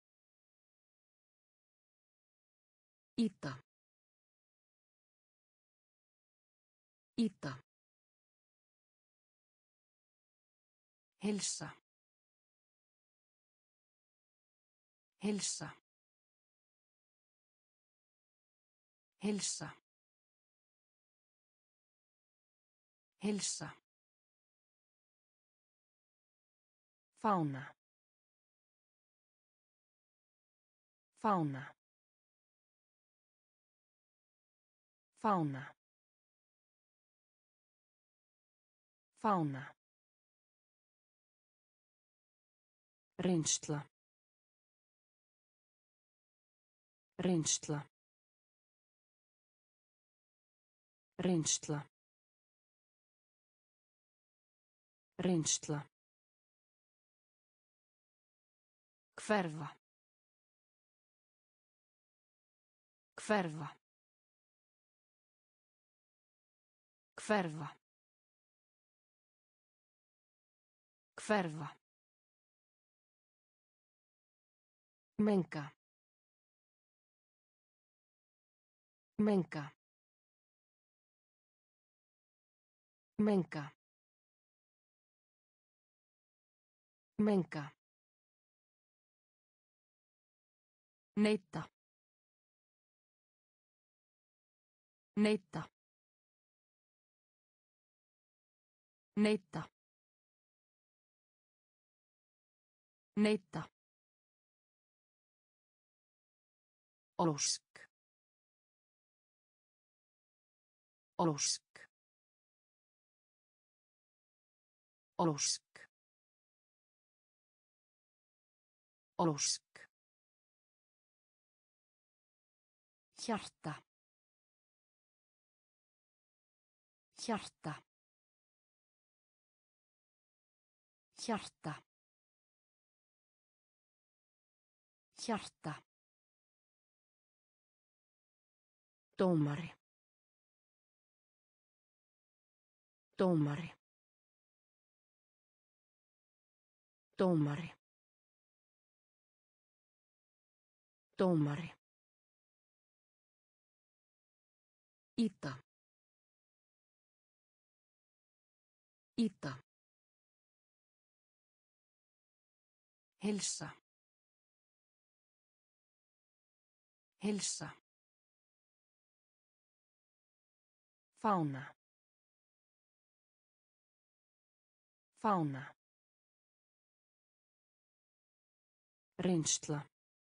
Íta. Íta. Heilsa. Heilsa. Heilsa. Heilsa. Fána. Fána. Fána. Fána. Reynsla. Reynsla. Reynsla. Reynsla. Hverfa. Hverfa. Hverfa. Hverfa. Menga. Menga. Menga. Menga. Neita. Neita. Neita. Neita. Ósk. Ósk. Ósk. Ósk. Hjarta. Hjarta. Hjarta. Hjarta. Dómari. Dómari. Dómari. Dómari. Ýta. Ýta. Heilsa. Heilsa. Fána. Fána. Reynsla.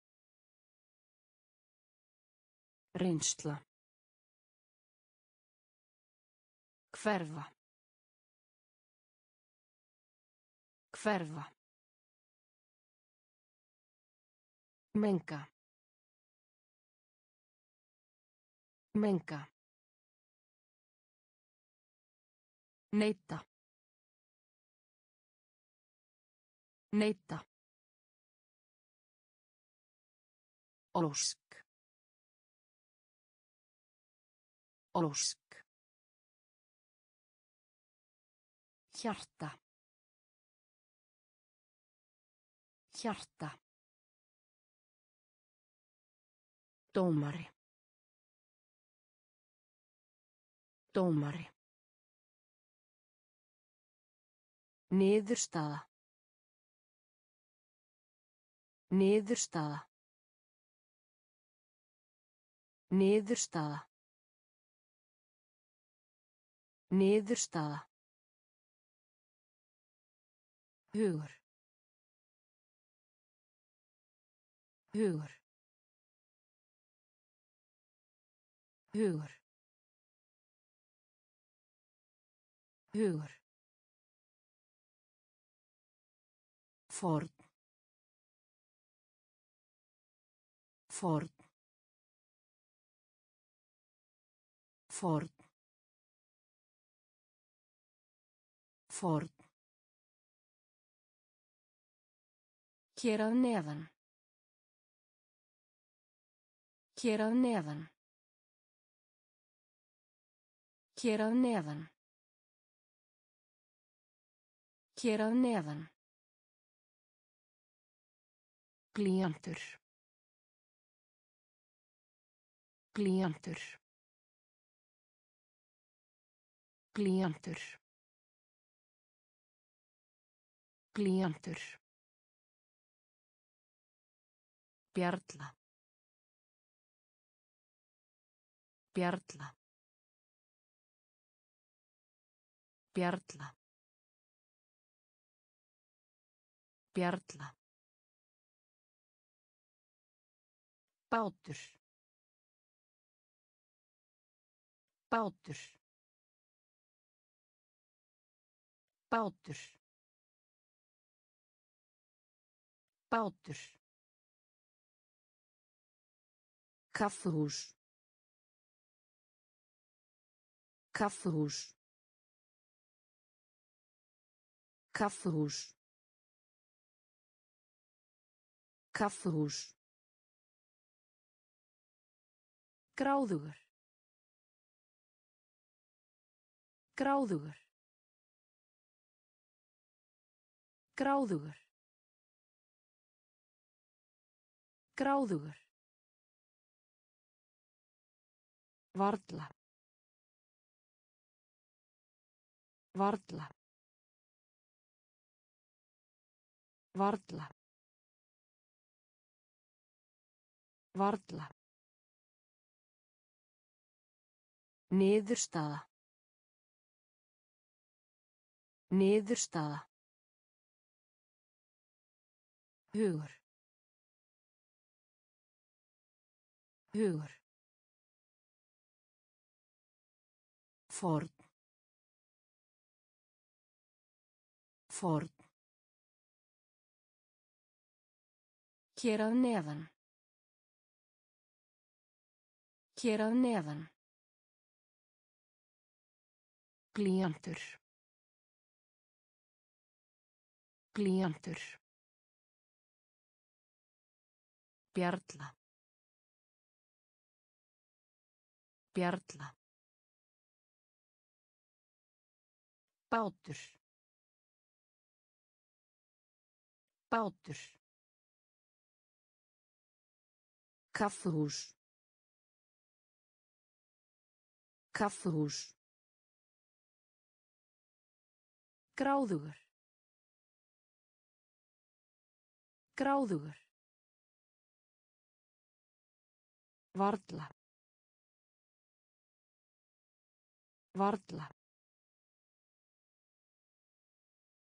Reynsla. Hverfa. Hverfa. Menga. Menga. Neita. Neita. Ósk. Ósk. Hjarta. Hjarta. Dómari. Dómari. Niðurstaða. Niðurstaða. Niðurstaða. Niðurstaða. Hugur. Hugur. Hugur. Hugur. Ford. Ford. Ford. Ford. Hér að neðan. Hér að neðan. Hér að neðan. Hér að neðan. Blýantur. Blýantur. Blýantur. Blýantur. Bjarla. Bjarla. Bjarla. Bjarla. Bátur. Bátur. Bátur. Bátur. Kaffihús. Kaffihús. Kaffihús. Kaffihús. Gráðugur. Gráðugur. Gráðugur. Gráðugur. Varla. Varla. Varla. Varla. Niðurstaða. Niðurstaða. Hugur. Hugur. Ford. Ford. Hér að neðan. Hér að neðan. Blýantur. Blýantur. Bjarla. Bjarla. Bátur. Bátur. Kaffihús. Kaffihús. Gráðugur. Gráðugur. Varla. Varla.